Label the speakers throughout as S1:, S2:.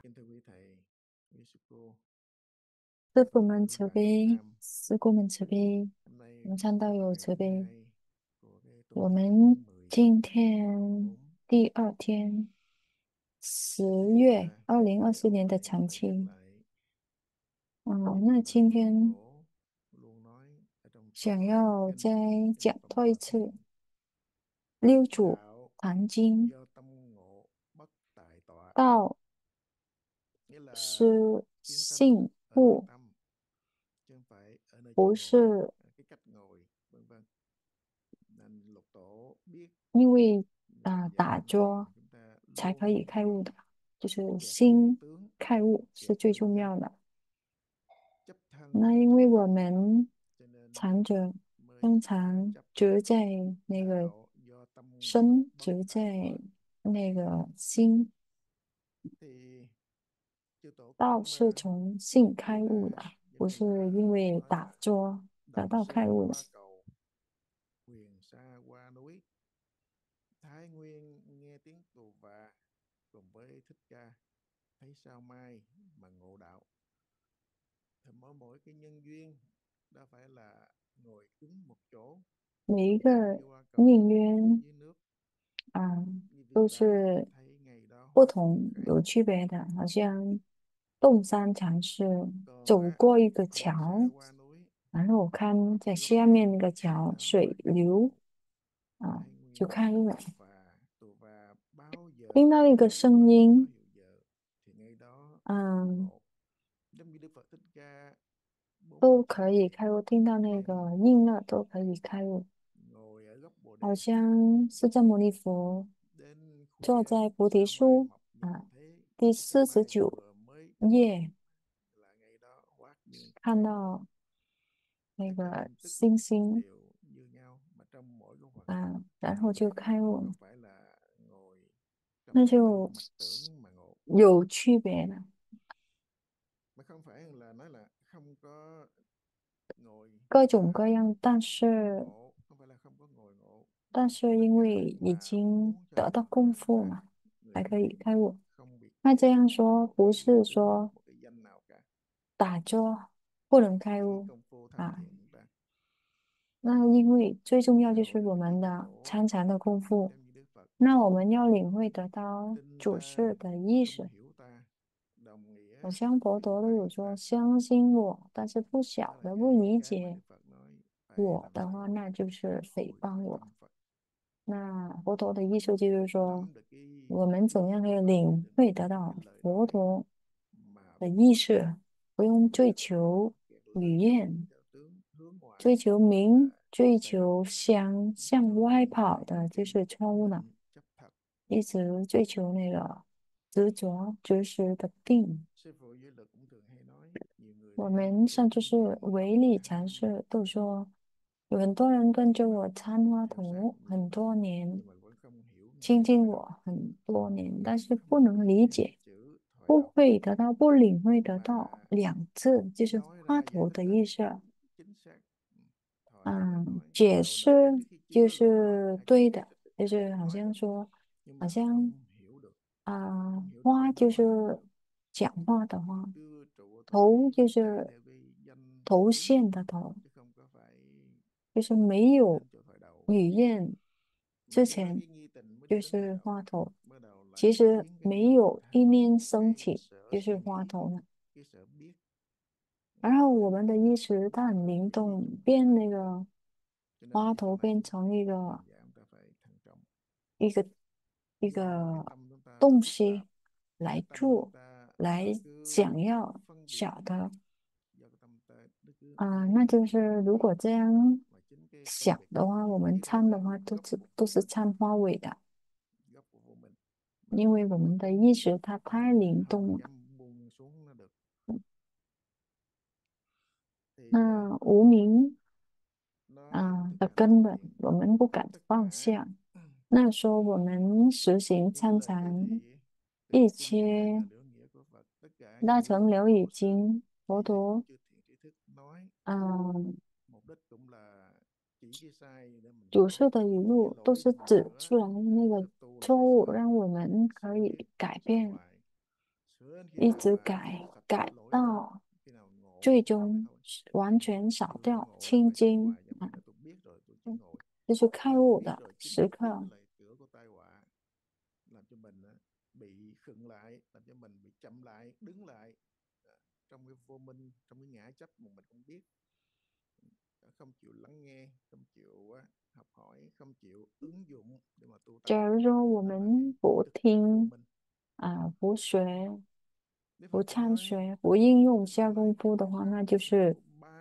S1: Kính thưa quý thầy, quý sư cô,
S2: 师傅
S1: kính thưa
S2: 们
S1: quý
S2: 慈
S1: bạn Việt
S2: 悲，
S1: Nam,
S2: 师姑们慈悲，
S1: hôm nay
S2: 我们倡导
S1: là
S2: 有
S1: ngày
S2: 慈
S1: thứ
S2: 悲。
S1: hai của cái tuần
S2: 我
S1: lễ
S2: 们
S1: tháng 10
S2: 今
S1: 2024.
S2: 天第2天，十
S1: Thì
S2: 月二零二
S1: để
S2: 四
S1: ôn
S2: 年的
S1: lại
S2: 长
S1: và nhắc
S2: 期。
S1: lại
S2: 那
S1: những lời
S2: 今
S1: Phật
S2: 天
S1: tổ luôn nói ở trong
S2: 想
S1: Pháp Hoa
S2: 要
S1: Kinh,
S2: 再
S1: trong
S2: 讲
S1: phẩm
S2: 多一
S1: Hoa
S2: 次
S1: Nghiêm.
S2: 《六祖
S1: Đạo
S2: 坛经》，
S1: do tâm ngộ bất tại tọa,
S2: 道
S1: nghĩa là
S2: 是
S1: kiến tánh
S2: 信
S1: ở nơi
S2: 悟，
S1: tâm, chứ không phải ở nơi chỗ
S2: 不
S1: ngồi,
S2: 是
S1: cái cách ngồi, vân vân. Nên Lục Tổ biết
S2: 因为
S1: ngồi
S2: 打
S1: vào thì
S2: 坐
S1: chúng ta
S2: 才可以
S1: luôn
S2: 开悟的，就是
S1: kẹt với
S2: 心
S1: tướng,
S2: 开悟是
S1: kẹt
S2: 最
S1: với
S2: 重要
S1: thân,
S2: 的。
S1: chấp thân
S2: 那
S1: và
S2: 因
S1: chấp
S2: 为我
S1: pháp,
S2: 们
S1: cho nên
S2: 禅者
S1: mới
S2: 经常
S1: chấp
S2: 执在那个
S1: đạo do tâm ngộ
S2: 身，
S1: bất
S2: 执
S1: tại
S2: 在
S1: tọa.
S2: 那个心，
S1: Thì chư tổ
S2: 道
S1: cũng
S2: 是从性
S1: đưa
S2: 开悟的，
S1: ra
S2: 不
S1: dẫn
S2: 是
S1: link ra
S2: 因为
S1: nói
S2: 打坐得
S1: Đồng
S2: 到开
S1: Sơn
S2: 悟的。
S1: qua cầu, huyền sa qua núi, Thái Nguyên nghe tiếng tù và cùng với Thích Ca thấy sao mai mà ngộ đạo. Thì mỗi mỗi cái nhân duyên đó phải là ngồi cứng một chỗ,
S2: 每一
S1: giống
S2: 个
S1: như qua cầu
S2: 因缘
S1: dưới nước,
S2: 啊，
S1: như
S2: 都
S1: viên đá
S2: 是
S1: thấy ngày đó
S2: 不
S1: hóa biển
S2: 同
S1: khải.
S2: 有区别的，好像洞山禅师
S1: Còn
S2: 走过一个
S1: huyền sa
S2: 桥，
S1: qua núi,
S2: 然后我看在
S1: góc
S2: 下面
S1: biển
S2: 那个桥
S1: là
S2: 水
S1: hóa giác
S2: 流
S1: ngộ.
S2: 啊，
S1: Thái
S2: 就
S1: Nguyên
S2: 开悟了。
S1: tù và báo giờ
S2: 听到一个
S1: hiệu
S2: 声
S1: mới, báo
S2: 音，
S1: hiệu giờ, thì ngay đó
S2: 嗯，
S1: ngộ. Giống như Đức Phật Thích Ca
S2: 都
S1: 40
S2: 可以
S1: ngày
S2: 开悟，听到那个
S1: đêm
S2: 应了都可以开悟。
S1: ngồi ở gốc Bồ
S2: 好
S1: Đề,
S2: 像释迦牟尼佛
S1: đến
S2: 坐
S1: khuya
S2: 在菩提
S1: sao mai
S2: 树
S1: mọc
S2: 啊，
S1: nhìn thấy
S2: 第
S1: sao
S2: 49
S1: mai vừa mới mọc
S2: 页
S1: là ngày đó hóa biển
S2: 看
S1: khải.
S2: 到那
S1: Tất cả
S2: 个
S1: hình thức
S2: 星星
S1: đều như nhau mà trong mỗi cái hoạt
S2: 啊，
S1: động
S2: 然后就
S1: thì
S2: 开悟了，
S1: không phải là ngồi trong
S2: 那
S1: cái tư
S2: 就
S1: mặc tưởng mà ngộ,
S2: 有区别了。
S1: mà không phải là nói là không có ngồi
S2: 各
S1: có
S2: 种各样，但是
S1: ngộ, không phải là không có ngồi ngộ,
S2: 但是
S1: tất
S2: 因
S1: cả
S2: 为已
S1: mà
S2: 经
S1: muốn cho
S2: 得到
S1: tất cả
S2: 功
S1: chúng
S2: 夫
S1: ta
S2: 嘛，
S1: người
S2: 才可
S1: nào
S2: 以开悟。
S1: không bị
S2: 那这
S1: kẹt
S2: 样
S1: trong
S2: 说
S1: một
S2: 不
S1: cái
S2: 是
S1: tướng,
S2: 说
S1: một cái danh nào cả.
S2: 打坐不能开
S1: Cái
S2: 悟
S1: công phu tham
S2: 啊。
S1: thiền chúng ta
S2: 那因为最重要
S1: thay
S2: 就是
S1: đổi
S2: 我
S1: như
S2: 们
S1: chư
S2: 的
S1: tổ,
S2: 参禅的功夫。
S1: giống như Đức Phật
S2: 那我们要领会
S1: nói
S2: 得到
S1: tin
S2: 主
S1: ta
S2: 事的意
S1: không
S2: 识。
S1: hiểu ta, đồng nghĩa
S2: 好像佛
S1: phỉ
S2: 陀都有
S1: báng
S2: 说
S1: ta.
S2: 相信我，但是不
S1: Đó
S2: 晓
S1: là
S2: 得不
S1: cái
S2: 理
S1: cái mà
S2: 解
S1: Đức Phật nói phải
S2: 我
S1: làm
S2: 的话，
S1: sao
S2: 那就是诽
S1: hồi
S2: 谤
S1: thoại
S2: 我。
S1: tâm Phật,
S2: 那佛陀的意思就是说，
S1: thấm được cái
S2: 我们怎
S1: ý
S2: 样可
S1: của
S2: 以
S1: Phật,
S2: 领
S1: đừng
S2: 会得
S1: theo
S2: 到
S1: cái lời
S2: 佛
S1: nói
S2: 陀
S1: mà
S2: 的
S1: bị
S2: 意识，不用追
S1: kẹt
S2: 求
S1: kẹt
S2: 语
S1: lại
S2: 言，
S1: theo tướng hướng
S2: 追
S1: ngoại,
S2: 求
S1: tức
S2: 名，
S1: là
S2: 追
S1: sai,
S2: 求相，向
S1: thường
S2: 外
S1: hay
S2: 跑
S1: hay
S2: 的就
S1: cái
S2: 是错误了。
S1: định chấp thật.
S2: 一直追求那个执着、执实的定。
S1: Sư phụ Duy Lực cũng thường hay nói, nhiều người
S2: 我
S1: theo
S2: 们上
S1: tu
S2: 次
S1: kinh
S2: 是
S1: điển
S2: 唯利
S1: hàng
S2: 禅
S1: năm,
S2: 师都说，有很多人跟着我参花
S1: theo sát
S2: 头
S1: niệm
S2: 很多年，
S1: nhưng mà vẫn không hiểu
S2: 亲
S1: ngài
S2: 近
S1: nói
S2: 我很多年，但是
S1: không
S2: 不能理
S1: nghe
S2: 解，
S1: chữ thoại
S2: 不
S1: đọc
S2: 会得到，不领会得到
S1: mà
S2: 2字，就是
S1: nói
S2: 花
S1: ra giải
S2: 头
S1: thích
S2: 的
S1: ra
S2: 意
S1: thì
S2: 思。
S1: đúng chính xác. Thoại là nói
S2: 解
S1: đầu
S2: 释
S1: đọc trước khi
S2: 就
S1: chưa lời nói,
S2: 是
S1: hai cái
S2: 对
S1: giải
S2: 的，
S1: thích
S2: 就是好
S1: nói
S2: 像
S1: được
S2: 说，
S1: nhưng
S2: 好
S1: mà
S2: 像
S1: không hiểu được,
S2: 啊、
S1: không hiểu được
S2: 花
S1: kinh
S2: 就是
S1: nói được,
S2: 讲话的话，
S1: cứ trụ
S2: 头
S1: tại
S2: 就
S1: chạy
S2: 是
S1: theo cái danh
S2: 头
S1: tướng
S2: 线的头，
S1: chứ không có phải
S2: 就是没有
S1: đến chỗ thoại đầu.
S2: 语言
S1: Mà
S2: 之
S1: chỉ có
S2: 前
S1: cái nghi tình mới
S2: 就
S1: đi đến thoại
S2: 是
S1: đầu,
S2: 花头，
S1: bắt đầu
S2: 其
S1: lại
S2: 实
S1: biến cái
S2: 没
S1: nghi
S2: 有意
S1: thành
S2: 念升
S1: cái
S2: 起，
S1: sở
S2: 就是
S1: suy
S2: 花
S1: nghĩ,
S2: 头了。
S1: cái sở biết,
S2: 然后我
S1: nên
S2: 们的意识它很灵
S1: vì
S2: 动，
S1: chúng ta
S2: 变
S1: phải
S2: 那个
S1: cho nên
S2: 花
S1: cái chỗ
S2: 头
S1: này
S2: 变成一个
S1: hành giả chúng ta phải thận trọng.
S2: 一个一
S1: Do cái
S2: 个
S1: tâm chúng ta
S2: 东
S1: phức tạp,
S2: 西
S1: do
S2: 来
S1: cái tâm chúng
S2: 做，
S1: ta
S2: 来
S1: cứ
S2: 想要
S1: phân biệt,
S2: 晓得
S1: do cái tâm ta nó cứ
S2: 那
S1: phân
S2: 就
S1: biệt
S2: 是如
S1: biết,
S2: 果这样
S1: mà chính cái phân
S2: 想
S1: biệt
S2: 的
S1: đó
S2: 话，我们
S1: chỉ ra
S2: 参的
S1: từ
S2: 话都
S1: gốc
S2: 都
S1: của
S2: 是
S1: mình,
S2: 参花尾的，
S1: gốc của vô mình, mà
S2: 因为我们的意识它太灵
S1: không
S2: 动了。
S1: dám buông xuống nó được. Thì
S2: 那无名
S1: nói thực
S2: 的
S1: hành
S2: 根
S1: tham
S2: 本，
S1: thiền
S2: 我们不敢
S1: tất
S2: 放
S1: cả
S2: 下。那说我们实行
S1: những cái
S2: 参
S1: lời tế
S2: 禅，
S1: thị
S2: 一
S1: từ kinh điển Đại
S2: 切
S1: Thừa Liễu Nghĩa của Phật, tất cả
S2: 大
S1: những
S2: 乘
S1: gì
S2: 了
S1: các
S2: 已
S1: tổ sư
S2: 经，佛
S1: hay là
S2: 陀
S1: chư thiện tri thức nói,
S2: 嗯、
S1: mục đích cũng là chỉ cái sai để mình
S2: 主
S1: sửa,
S2: 事的语
S1: chỉ cái
S2: 录都
S1: lỗi
S2: 是
S1: để mình
S2: 指
S1: sửa,
S2: 出来那
S1: để
S2: 个
S1: tu là
S2: 错
S1: phải
S2: 误，
S1: sửa,
S2: 让我们可
S1: sửa
S2: 以
S1: nghiệp,
S2: 改
S1: sửa
S2: 变。
S1: hoài, sửa đến khi
S2: 一
S1: nào
S2: 直
S1: mà
S2: 改
S1: sạch tội
S2: 改
S1: lỗi hết á,
S2: 到
S1: khi nào ngộ
S2: 最
S1: mới
S2: 终
S1: thôi.
S2: 完全少
S1: Chưa có
S2: 掉
S1: ngộ là
S2: 清
S1: phải xuất
S2: 净
S1: hoài cho mình, nói tôi biết rồi tôi chỉ
S2: 嗯
S1: ngồi.
S2: 就是开
S1: Nếu không
S2: 悟
S1: biết
S2: 的
S1: rồi chính
S2: 时
S1: không biết
S2: 刻。
S1: là cửa của tai họa, làm cho mình á, bị khựng lại, làm cho mình bị chậm lại, đứng lại, à, trong cái vô minh, trong cái ngã chấp mà mình không biết. Không chịu lắng nghe, không chịu học hỏi, không chịu ứng dụng để mà tu tập,
S2: 假如说我
S1: đó là cái
S2: 们不
S1: trực tiếp vô
S2: 听
S1: minh.
S2: 不学、
S1: Đức
S2: 不
S1: Phật có
S2: 参
S1: nói,
S2: 学、不应
S1: Đức
S2: 用
S1: Phật có
S2: 下
S1: nói
S2: 功夫的话，那就
S1: nó
S2: 是
S1: có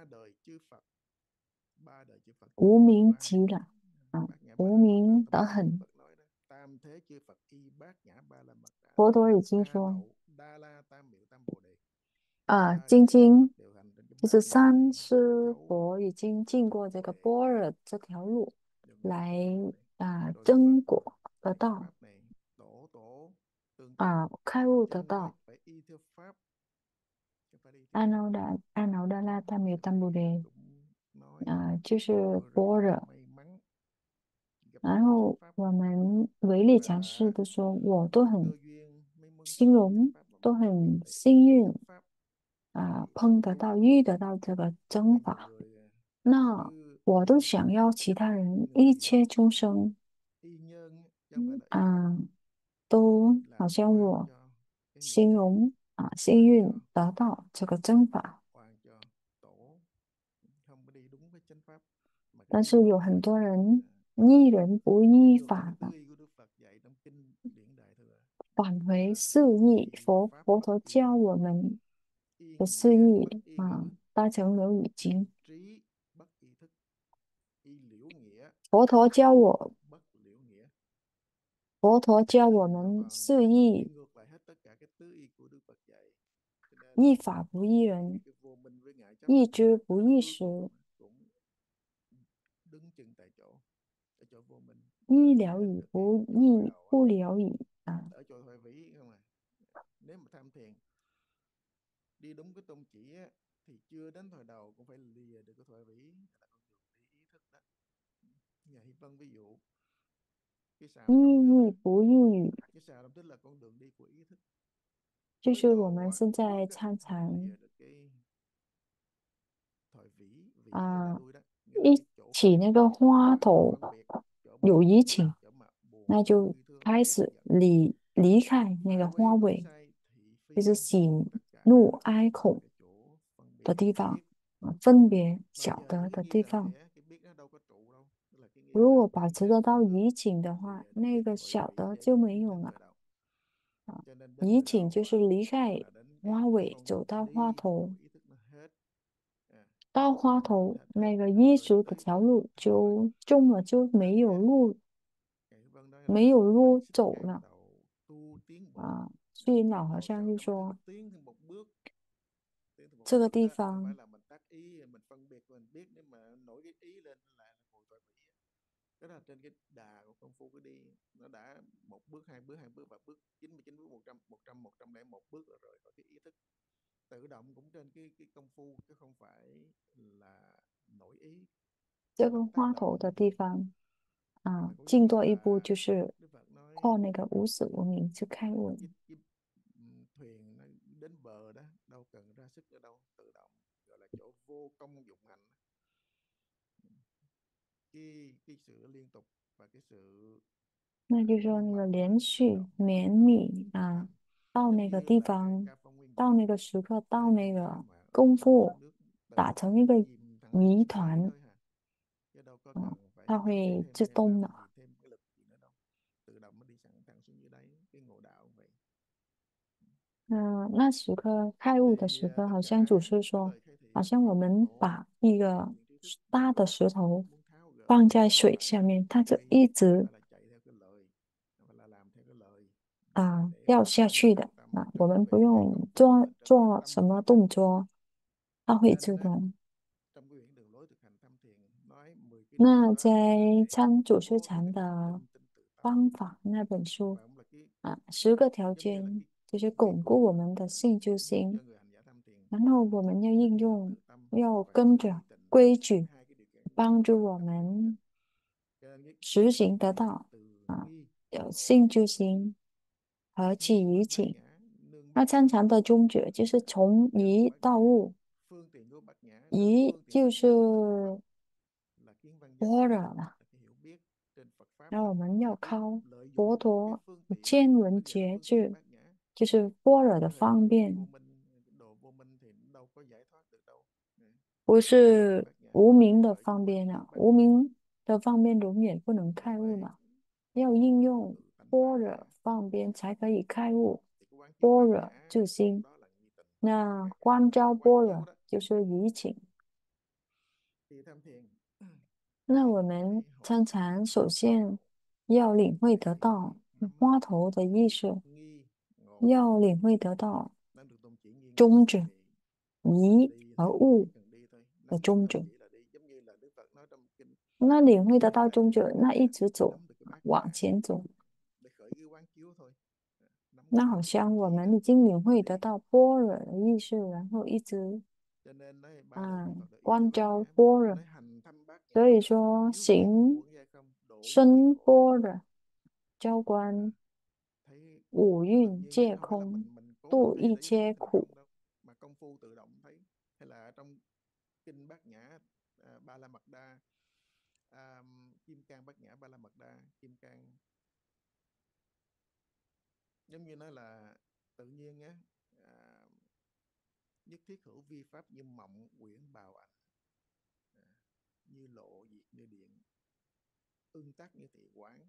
S1: ba đời chư Phật
S2: 无
S1: từ
S2: 名
S1: ba
S2: 极了
S1: bát nhã ba
S2: 无
S1: la mật đa.
S2: 名
S1: Trong
S2: 得
S1: kinh Đức
S2: 很。
S1: Phật nói đó, tam thế chư Phật y bát nhã ba la mật đa,
S2: 佛陀已经
S1: A
S2: 说
S1: Nậu Đa La Tam Miệu Tam Bồ Đề, ba
S2: 精
S1: đời chư Phật
S2: 经
S1: đều hành trên cái
S2: 就是
S1: bát nhã
S2: 三
S1: này để
S2: 师
S1: thấu
S2: 佛已经经过这
S1: Bồ
S2: 个
S1: đề,
S2: 般若这条路
S1: đường đi của
S2: 来
S1: Bồ đề này. Rồi Đức Phật
S2: 增果得
S1: dạy
S2: 道
S1: pháp này tổ tổ tương tiếp,
S2: 开悟
S1: cho
S2: 得
S1: nên nói
S2: 道。
S1: phải y theo pháp chứ không phải đi theo
S2: 阿
S1: pháp.
S2: 耨达阿耨达拉大藐
S1: Cái
S2: 三
S1: này
S2: 菩提
S1: cũng nói
S2: 就是
S1: tôi rất
S2: 般
S1: là
S2: 若。
S1: may mắn gặp
S2: 然
S1: được chánh
S2: 后
S1: pháp
S2: 我们唯利讲师
S1: và
S2: 都说，我都
S1: có
S2: 很
S1: cơ duyên may mắn
S2: 形
S1: gặp chánh
S2: 容，
S1: pháp mà
S2: 都
S1: mình không biết
S2: 很
S1: để
S2: 幸
S1: y
S2: 运
S1: chánh pháp
S2: 啊，
S1: thì
S2: 碰得
S1: đúng.
S2: 到、遇得到这个
S1: Có
S2: 真
S1: nhiều
S2: 法。
S1: người
S2: 那
S1: cứ
S2: 我都想要其他
S1: mọi
S2: 人
S1: người
S2: 一
S1: nghĩ
S2: 切众生，
S1: y nhân chứ không phải là y đức
S2: 都好
S1: là
S2: 像
S1: oan
S2: 我
S1: cho cái người
S2: 形
S1: khác,
S2: 容幸
S1: oan
S2: 运
S1: cho
S2: 得到这个真法。
S1: oan cho tổ, không có đi đúng với chánh pháp mà cái
S2: 但
S1: tứ
S2: 是有
S1: y của
S2: 很
S1: Đức
S2: 多
S1: Phật.
S2: 人
S1: À,
S2: 依人不
S1: đi
S2: 依
S1: ngược lại cái
S2: 法
S1: tứ
S2: 的，
S1: y của Đức Phật dạy trong kinh điển đại thừa
S2: 返回
S1: là
S2: 四义。
S1: y
S2: 佛
S1: pháp
S2: 陀
S1: bất y
S2: 教
S1: thân,
S2: 我们
S1: y
S2: 的四
S1: nghĩa
S2: 义
S1: bất y ngữ,
S2: 大乘流语经。
S1: trí bất y thức, y liễu nghĩa
S2: 佛陀教我，
S1: bất liễu nghĩa.
S2: 佛陀教我
S1: Nó
S2: 们
S1: còn
S2: 四
S1: đi
S2: 义，
S1: ngược lại hết tất cả cái tứ y của Đức Phật dạy. Cho
S2: 依
S1: nên
S2: 法不依
S1: khi
S2: 人，
S1: cái vô minh với ngại chấp
S2: 依知不依
S1: cuối
S2: 时，
S1: cùng cũng đứng chân tại chỗ, ở chỗ vô minh,
S2: 依
S1: đi
S2: 了
S1: đến
S2: 以
S1: được cái
S2: 不
S1: chỗ cội
S2: 依，
S1: đầu
S2: 不了以
S1: ở chỗ thoại vĩ không à. Nếu mà tham thiền đi đúng cái tôn chỉ á, thì chưa đến thời đầu cũng phải lìa được cái thoại vĩ là con đường đi ý thức đó. Nhà Hi Vân ví dụ cái
S2: 依
S1: xào tam thức á,
S2: 义不依语，
S1: cái xào tam thức là con đường đi của ý thức.
S2: 就
S1: Mới
S2: 是我
S1: đầu
S2: 们
S1: á,
S2: 现
S1: bước
S2: 在
S1: á,
S2: 参
S1: mới
S2: 禅
S1: lìa được cái thoại vĩ, vĩ nghĩa là
S2: 啊，
S1: đuôi đó, nghĩa là
S2: 一
S1: cái chỗ
S2: 起那个
S1: chỗ
S2: 花
S1: mà
S2: 头
S1: phân biệt, chỗ mà
S2: 有移
S1: khổ,
S2: 情，
S1: chỗ mà buồn
S2: 那
S1: vui
S2: 就
S1: yêu thương
S2: 开
S1: ghét
S2: 始
S1: giận.
S2: 离开那个
S1: Phá
S2: 花
S1: quấy đối
S2: 尾，
S1: sai thị
S2: 就是
S1: phi,
S2: 喜
S1: tất
S2: 怒
S1: cả
S2: 哀
S1: là
S2: 恐
S1: cái chỗ phân
S2: 的
S1: biệt
S2: 地方，
S1: biết.
S2: 分别
S1: Bao
S2: 晓
S1: giờ
S2: 得
S1: cứ
S2: 的
S1: nghi
S2: 地
S1: là
S2: 方。
S1: lẽ, cái biết nó đâu có trụ đâu, tức là cái nghi
S2: 如
S1: là
S2: 果保
S1: đi
S2: 持得
S1: đến
S2: 到
S1: được
S2: 移情的话，
S1: lìa được
S2: 那
S1: cái
S2: 个
S1: thoại
S2: 小
S1: vĩ
S2: 的
S1: dạy
S2: 就
S1: trong
S2: 没
S1: ý
S2: 有
S1: thức
S2: 了。
S1: thời đầu. Cho nên đến
S2: 移
S1: thời
S2: 情就
S1: đầu
S2: 是离开
S1: là đến
S2: 花
S1: cái
S2: 尾，
S1: con
S2: 走
S1: đường
S2: 到花
S1: đi của
S2: 头，
S1: ý thức nó hết. À,
S2: 到花头
S1: hết hết
S2: 那个
S1: hết
S2: 依
S1: rồi
S2: 止的
S1: tới
S2: 条路
S1: hết rồi.
S2: 就中了，就
S1: Nên
S2: 没有路，
S1: Ngài Vân nói là
S2: 没有
S1: bách
S2: 路
S1: xích
S2: 走
S1: càng
S2: 了
S1: đầu tu tiến bộ.
S2: 所以
S1: Tiến
S2: 老和
S1: bộ
S2: 尚
S1: sao?
S2: 就
S1: Trong cái
S2: 说，
S1: tiến thêm một bước, tiến thêm một
S2: 这个
S1: bước
S2: 地
S1: đó, không
S2: 方
S1: phải là mình tác ý, mình phân biệt, mình biết, nếu mà nổi cái ý lên là ngồi tội vĩ. Đó là trên cái đà của công phu, cái đi nó đã một bước, hai bước và bước 99 bước, 100 bước rồi rời khỏi cái ý thức. Tự động cũng trên cái công phu chứ không phải là nổi ý,
S2: 这
S1: mà
S2: 个
S1: tác
S2: 花头
S1: động.
S2: 的地方
S1: Mà cũng
S2: 进
S1: giống như
S2: 多一步
S1: là
S2: 就是
S1: Đức Phật nói
S2: 靠那个无始无明去开悟。
S1: cái thuyền nó đến bờ đó đâu cần ra sức nữa đâu, tự động, gọi là chỗ vô công dụng hành. Cái sự liên tục và cái sự
S2: 那就是说那个
S1: minh mẫn
S2: 连
S1: tự
S2: 续
S1: động
S2: 绵
S1: tự động
S2: 密
S1: thành.
S2: 到
S1: Giống
S2: 那个
S1: như
S2: 地
S1: là cái
S2: 方，
S1: ca phong nguyên
S2: 到
S1: chỉ
S2: 那个时刻，到
S1: hai
S2: 那
S1: con cá
S2: 个
S1: mà
S2: 功
S1: ở trong
S2: 夫
S1: nước
S2: 打
S1: tự
S2: 成
S1: nó
S2: 一个
S1: chìm thẳng
S2: 谜
S1: xuống đáy
S2: 团，
S1: thôi hả, chứ đâu có
S2: 嗯，
S1: cần phải
S2: 它
S1: tác ý
S2: 会
S1: thêm
S2: 自
S1: hay
S2: 动的。
S1: làm gì thêm cái lực gì nữa đâu, tự động nó đi sẵn thẳng xuống dưới đáy. Cái ngộ đạo cũng vậy.
S2: 那时刻开悟的
S1: Thì
S2: 时刻，
S1: tất
S2: 好像主
S1: cả
S2: 师
S1: cái
S2: 说，
S1: lời khai
S2: 好
S1: thị
S2: 像我
S1: pháp
S2: 们
S1: tổ
S2: 把一
S1: và
S2: 个
S1: phương tiện trí thức
S2: 大的石头
S1: muốn tháo gỡ
S2: 放
S1: chứ
S2: 在
S1: không
S2: 水下
S1: phải
S2: 面，它就
S1: quy,
S2: 一
S1: không
S2: 直
S1: phải là chạy theo cái lời, không phải là làm theo cái lời, mà là để
S2: 掉
S1: mình
S2: 下
S1: thân
S2: 去的
S1: tâm
S2: 我
S1: trở
S2: 们不
S1: về cái
S2: 用
S1: công phu
S2: 做
S1: và trở về
S2: 做
S1: tâm
S2: 什
S1: của
S2: 么
S1: mình đó.
S2: 动作，它会
S1: Nên
S2: 自动。
S1: trong cái quyển đường lối thực hành tham thiền nói 10 cái điều
S2: 那
S1: đó
S2: 在
S1: là để
S2: 参主师
S1: vô cái
S2: 禅
S1: tình trạng
S2: 的
S1: tinh tinh tự tâm,
S2: 方法那本书
S1: và cũng là cái
S2: 10个条
S1: giống như là
S2: 件
S1: cái
S2: 就是巩
S1: quy
S2: 固我
S1: củ
S2: 们的性救
S1: để giúp
S2: 心，
S1: cho người hành giả tham thiền
S2: 然后我们要
S1: là
S2: 应
S1: cái sự
S2: 用，
S1: tự tâm
S2: 要
S1: và cái
S2: 跟
S1: sự
S2: 着
S1: quy tịnh,
S2: 规矩，
S1: hai cái điều kiện
S2: 帮助
S1: bất
S2: 我
S1: khả thi đó.
S2: 们
S1: Cho nên cái
S2: 实行得
S1: sự
S2: 到
S1: từ
S2: 啊，
S1: nghi
S2: 有
S1: ngộ
S2: 性救
S1: và
S2: 心，和气
S1: nghi
S2: 与
S1: quên bát
S2: 境。
S1: nhã, nương
S2: 那参禅的宗旨就是从
S1: chứ không
S2: 一
S1: phải
S2: 到
S1: về
S2: 悟，
S1: phương tiện của Bát Nhã. Trong
S2: 一
S1: phương tiện
S2: 就
S1: Bát
S2: 是
S1: Nhã tức là cái Phật, là kiến văn giác
S2: 般若
S1: ngộ,
S2: 了。
S1: là cái hiểu biết trên Phật pháp đó.
S2: 那我们要
S1: Phải biết
S2: 靠
S1: lợi
S2: 佛
S1: dụng cái
S2: 陀
S1: phương
S2: 的
S1: tiện
S2: 见
S1: đó,
S2: 闻
S1: mới gọi là
S2: 觉
S1: phương tiện
S2: 智，
S1: Bát Nhã.
S2: 就是般若的
S1: Chứ hồi
S2: 方
S1: đó cái
S2: 便，
S1: vô minh, cái đồ vô minh thì đâu có giải thoát được đâu. Ừ.
S2: 不
S1: Phải phương tiện
S2: 是
S1: Bát Nhã
S2: 无
S1: để
S2: 明的
S1: khởi cái
S2: 方
S1: quán
S2: 便
S1: chiếu
S2: 啊，
S1: Bát
S2: 无
S1: Nhã.
S2: 明的方便永远不能
S1: Còn
S2: 开悟
S1: phải
S2: 的，要应用
S1: từ tánh
S2: 般
S1: ba,
S2: 若方便才可以开悟。
S1: thì cái quán chiếu
S2: 般
S1: Bát
S2: 若
S1: Nhã
S2: 自心，
S1: đó là nghi tình.
S2: 那
S1: Cái
S2: 观照
S1: quán
S2: 般
S1: chiếu
S2: 若
S1: đó
S2: 就是移情。
S1: thì tham thiền
S2: 那
S1: phải
S2: 我们
S1: phải hội
S2: 参
S1: tụ
S2: 禅首
S1: sáu
S2: 先
S1: độ
S2: 要领会
S1: để
S2: 得
S1: hiện
S2: 到
S1: nắm bắt
S2: 花头的意识，
S1: nghi ngộ.
S2: 要领会得到
S1: Nên được tôn chỉ nghi ngộ
S2: 宗旨，
S1: thì
S2: 疑
S1: đi
S2: 和
S1: thôi,
S2: 悟
S1: chỉ cần đi thôi,
S2: 的
S1: nắm bắt
S2: 宗
S1: là
S2: 旨。
S1: chỉ là đi, giống như là Đức Phật nói trong kinh
S2: 那领会得
S1: A
S2: 到
S1: Di Đà
S2: 宗旨，
S1: Kinh
S2: 那一
S1: là
S2: 直走，
S1: nắm được cái bát
S2: 往
S1: nhã
S2: 前走。
S1: để khởi cái quán chiếu thôi. Nắm cái
S2: 那
S1: bát
S2: 好
S1: quán
S2: 像我
S1: chi đó
S2: 们已经领
S1: là
S2: 会得
S1: đi.
S2: 到般若的意识，然后一直
S1: Cho nên nói ba đời Đức Phật đã ý tứ
S2: 观
S1: bát
S2: 照
S1: nhã,
S2: 般若。
S1: nói hành thâm bát
S2: 所
S1: nhã
S2: 以
S1: là
S2: 说，
S1: chiếu thiện
S2: 行
S1: uẩn giai không, độ nhân duyên
S2: 深
S1: khổ.
S2: 般若，照
S1: À,
S2: 观
S1: thấy
S2: 五
S1: tự
S2: 蕴
S1: nhiên á,
S2: 皆
S1: không phải là
S2: 空，
S1: mình cố
S2: 度
S1: thấy
S2: 一
S1: để muốn
S2: 切
S1: thành
S2: 苦。
S1: công đâu, mà công phu tự động thấy. Hay là trong kinh Bát Nhã, Ba La Mật Đa, Kim Cang Bát Nhã Ba La Mật Đa, Kim Cang giống như nói là tự nhiên á, à, nhất thiết hữu vi pháp như mộng quyển bào ảnh, à, như lộ diệt như điện, ưng tắc như thị quán.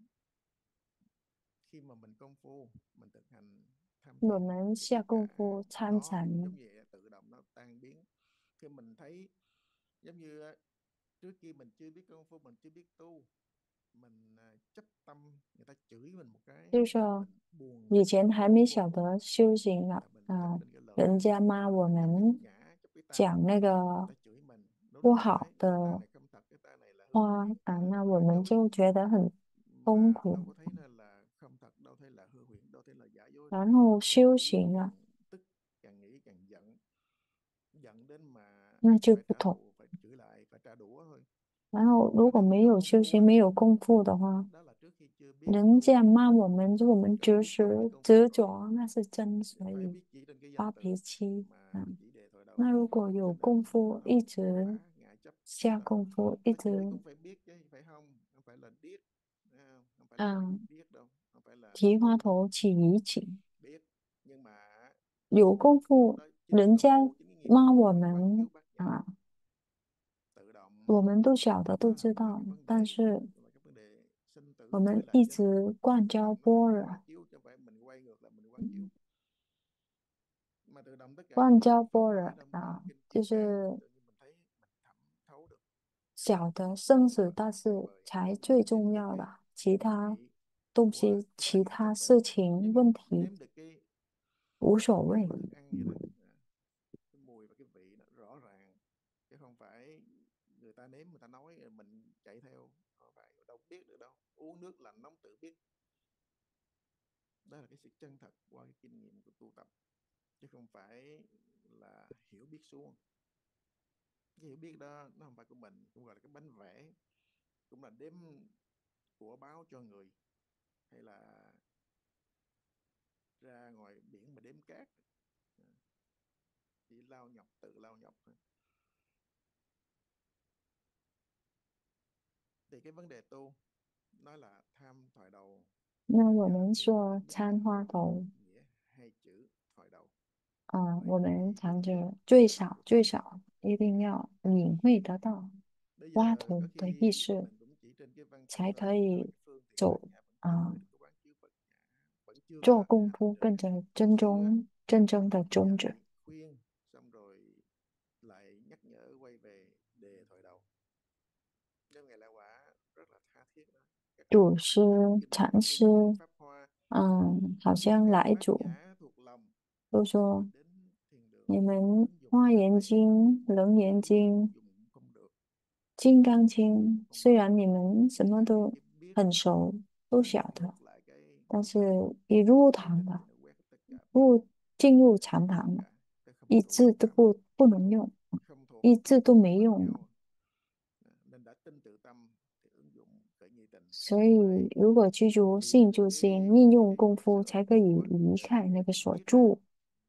S1: Khi mà mình công phu, mình thực hành tham
S2: 我
S1: thiền
S2: 们
S1: thì
S2: 下
S1: tất
S2: 功
S1: cả
S2: 夫参
S1: nó
S2: 禅，
S1: giống như vậy, tự động nó tan biến. Khi mình thấy giống như trước kia mình chưa biết công phu, mình chưa biết tu, mình chấp tâm người ta chửi mình một cái
S2: 就是
S1: là
S2: 说，
S1: mình buồn
S2: 以前还
S1: buồn
S2: 没
S1: vô
S2: 晓
S1: cùng,
S2: 得修行了
S1: là mình chấp lên cái lời
S2: 人
S1: người ta
S2: 家骂我
S1: chấp cái nhục
S2: 们，
S1: nhã, chấp cái tà
S2: 讲那
S1: mình, người
S2: 个
S1: ta chửi mình, lúc đó
S2: 不
S1: mình
S2: 好
S1: thấy
S2: 的
S1: cái ta này không thật, cái ta này là hư
S2: 话
S1: huyễn,
S2: 那我
S1: phản
S2: 们
S1: dối,
S2: 就觉得很痛
S1: mà
S2: 苦，
S1: đâu có thấy nó là không thật, đâu thấy là hư huyễn, đâu thấy là giả dối.
S2: 然后
S1: Càng
S2: 修
S1: nghĩ
S2: 行了，
S1: càng tức, càng nghĩ càng giận, giận đến mà
S2: 那就
S1: phải
S2: 不
S1: trả
S2: 同。
S1: thù, phải chửi lại, phải trả đũa thôi.
S2: 然后如
S1: Mà
S2: 果
S1: nếu mình
S2: 没
S1: có
S2: 有
S1: công
S2: 修
S1: phu
S2: 行、
S1: á,
S2: 没有功夫的话，
S1: đó là trước khi chưa biết
S2: 人
S1: tu,
S2: 家骂我们，就我们
S1: còn
S2: 就
S1: biết tu biết
S2: 是
S1: công phu
S2: 执
S1: rồi
S2: 着，那是真，
S1: thì
S2: 所
S1: phải
S2: 以
S1: biết chỉ trên cái danh
S2: 发脾
S1: từ
S2: 气。
S1: mà
S2: 嗯，
S1: chỉ để thôi đâu.
S2: 那如果
S1: Cho
S2: 有
S1: nên
S2: 功夫，一
S1: không
S2: 直
S1: phá ngại chấp
S2: 下
S1: đó.
S2: 功夫，一
S1: Nói chung thì
S2: 直
S1: cũng phải biết chứ, phải không? Không phải là điếc, không phải là
S2: 嗯
S1: điếc đâu, không phải là
S2: 提花
S1: ngu đâu.
S2: 头起疑情，
S1: Biết, nhưng mà
S2: 有功
S1: công phu
S2: 夫，
S1: đó, chính cái
S2: 人
S1: công
S2: 家
S1: phu, chính cái nghiệp
S2: 骂
S1: công
S2: 我
S1: phu để quán
S2: 们
S1: chiếu bát nhã
S2: 啊，
S1: tự động.
S2: 我们都晓得，都
S1: Nó
S2: 知
S1: không phải
S2: 道，
S1: cái vấn
S2: 但
S1: đề
S2: 是
S1: mà cái vấn đề sinh
S2: 我
S1: tử chửi
S2: 们
S1: lại
S2: 一
S1: chứ không,
S2: 直灌
S1: tự
S2: 浇
S1: động nó
S2: 般
S1: thành
S2: 若，
S1: quán chiếu, chứ không phải mình quay ngược lại mình quán chiếu. Mà tự động tất cả
S2: 灌
S1: những gì
S2: 浇
S1: Đức Phật
S2: 般
S1: nói
S2: 若
S1: trong
S2: 啊，
S1: kinh
S2: 就
S1: Kim
S2: 是
S1: Cang, tự nhiên mình thấy mình thẩm thấu được.
S2: 晓得生死
S1: Rất
S2: 大
S1: là tuyệt
S2: 事
S1: vời.
S2: 才最
S1: Nếm
S2: 重
S1: được
S2: 要
S1: cái
S2: 的，其
S1: mùi
S2: 他
S1: vị
S2: 东
S1: của
S2: 西、
S1: cái bát
S2: 其
S1: nhã
S2: 他
S1: chấp vậy.
S2: 事情、
S1: Giống như
S2: 问
S1: mình
S2: 题
S1: nếm được cái
S2: 无所谓。
S1: mùi của thức ăn vậy đó. Cái mùi và cái vị nó rõ ràng, chứ không phải người ta nếm người ta nói rồi mình chạy theo, không phải, đâu biết được đâu. Uống nước lạnh nóng tự biết. Đó là cái sự chân thật qua cái kinh nghiệm của tu tập, chứ không phải là hiểu biết suông. Cái hiểu biết đó nó không phải của mình, cũng gọi là cái bánh vẽ, cũng là đếm của báo cho người, hay là ra ngoài biển mà đếm cát, chỉ lao nhọc, tự lao nhọc thôi. Thì cái vấn đề tu nói là tham thoại đầu,
S2: 那
S1: tham
S2: 我
S1: giả
S2: 们
S1: thì
S2: 说
S1: đơn giản
S2: 参
S1: là
S2: 花头
S1: nghĩa hai chữ thoại đầu.
S2: 啊，
S1: Thoại
S2: 我
S1: là
S2: 们
S1: cái
S2: 常
S1: ý
S2: 着最
S1: thật
S2: 少
S1: của
S2: 最
S1: tâm.
S2: 少一定要领会得到
S1: Bây
S2: 花
S1: giờ
S2: 头
S1: có
S2: 的意
S1: khi
S2: 识，
S1: mình cũng chỉ trên cái văn tự
S2: 才
S1: thôi,
S2: 可
S1: đó là
S2: 以
S1: cái phương tiện bát
S2: 走
S1: nhã, vẫn chưa
S2: 啊，
S1: khởi được cái quán chiếu bát nhã, vẫn chưa
S2: 做
S1: có
S2: 功
S1: hành
S2: 夫，跟
S1: được.
S2: 着
S1: Hồi
S2: 真
S1: xưa
S2: 中真正的
S1: cứ
S2: 宗旨。
S1: dạy khuyên xong rồi lại nhắc nhở quay về đề thoại đầu. Nhưng Ngài La Quả rất là tha thiết đó. Các vị
S2: 祖
S1: Phật
S2: 师、
S1: trong kinh
S2: 禅
S1: Nguyên
S2: 师，
S1: Thuyết Pháp Hoa
S2: 好
S1: ghi
S2: 像
S1: rằng
S2: 来
S1: bát
S2: 主
S1: nhã thuộc lòng
S2: 都
S1: mà
S2: 说，
S1: đến thiên đường
S2: 你们
S1: ứng dụng
S2: 《华
S1: chẳng
S2: 严
S1: thấy,
S2: 经》《楞严
S1: ứng
S2: 经》
S1: dụng không được,
S2: 《金刚
S1: ứng
S2: 经》，
S1: dụng không
S2: 虽
S1: được.
S2: 然你们什么
S1: Tại vì
S2: 都
S1: cái biết
S2: 很熟，都
S1: nó
S2: 晓
S1: đi
S2: 得，
S1: ngược lại cái
S2: 但是一入
S1: ý
S2: 堂
S1: định
S2: 了，
S1: thì nó quét tất cả, biết
S2: 进入
S1: quét
S2: 禅
S1: tất
S2: 堂了，
S1: cả, cái không
S2: 一
S1: thuộc
S2: 字都
S1: tam,
S2: 不
S1: không
S2: 能
S1: thuộc
S2: 用，
S1: không thuộc
S2: 一字都没
S1: bằng
S2: 用。
S1: nhau. Nên đã tin tự tâm thì ứng dụng khởi nghi tình,
S2: 所
S1: không
S2: 以，
S1: phải
S2: 如果居住
S1: đi
S2: 信
S1: theo
S2: 住心，应用
S1: cái
S2: 功夫，才
S1: sở
S2: 可以
S1: chấp hoặc
S2: 离开那个所
S1: biết rằng
S2: 住。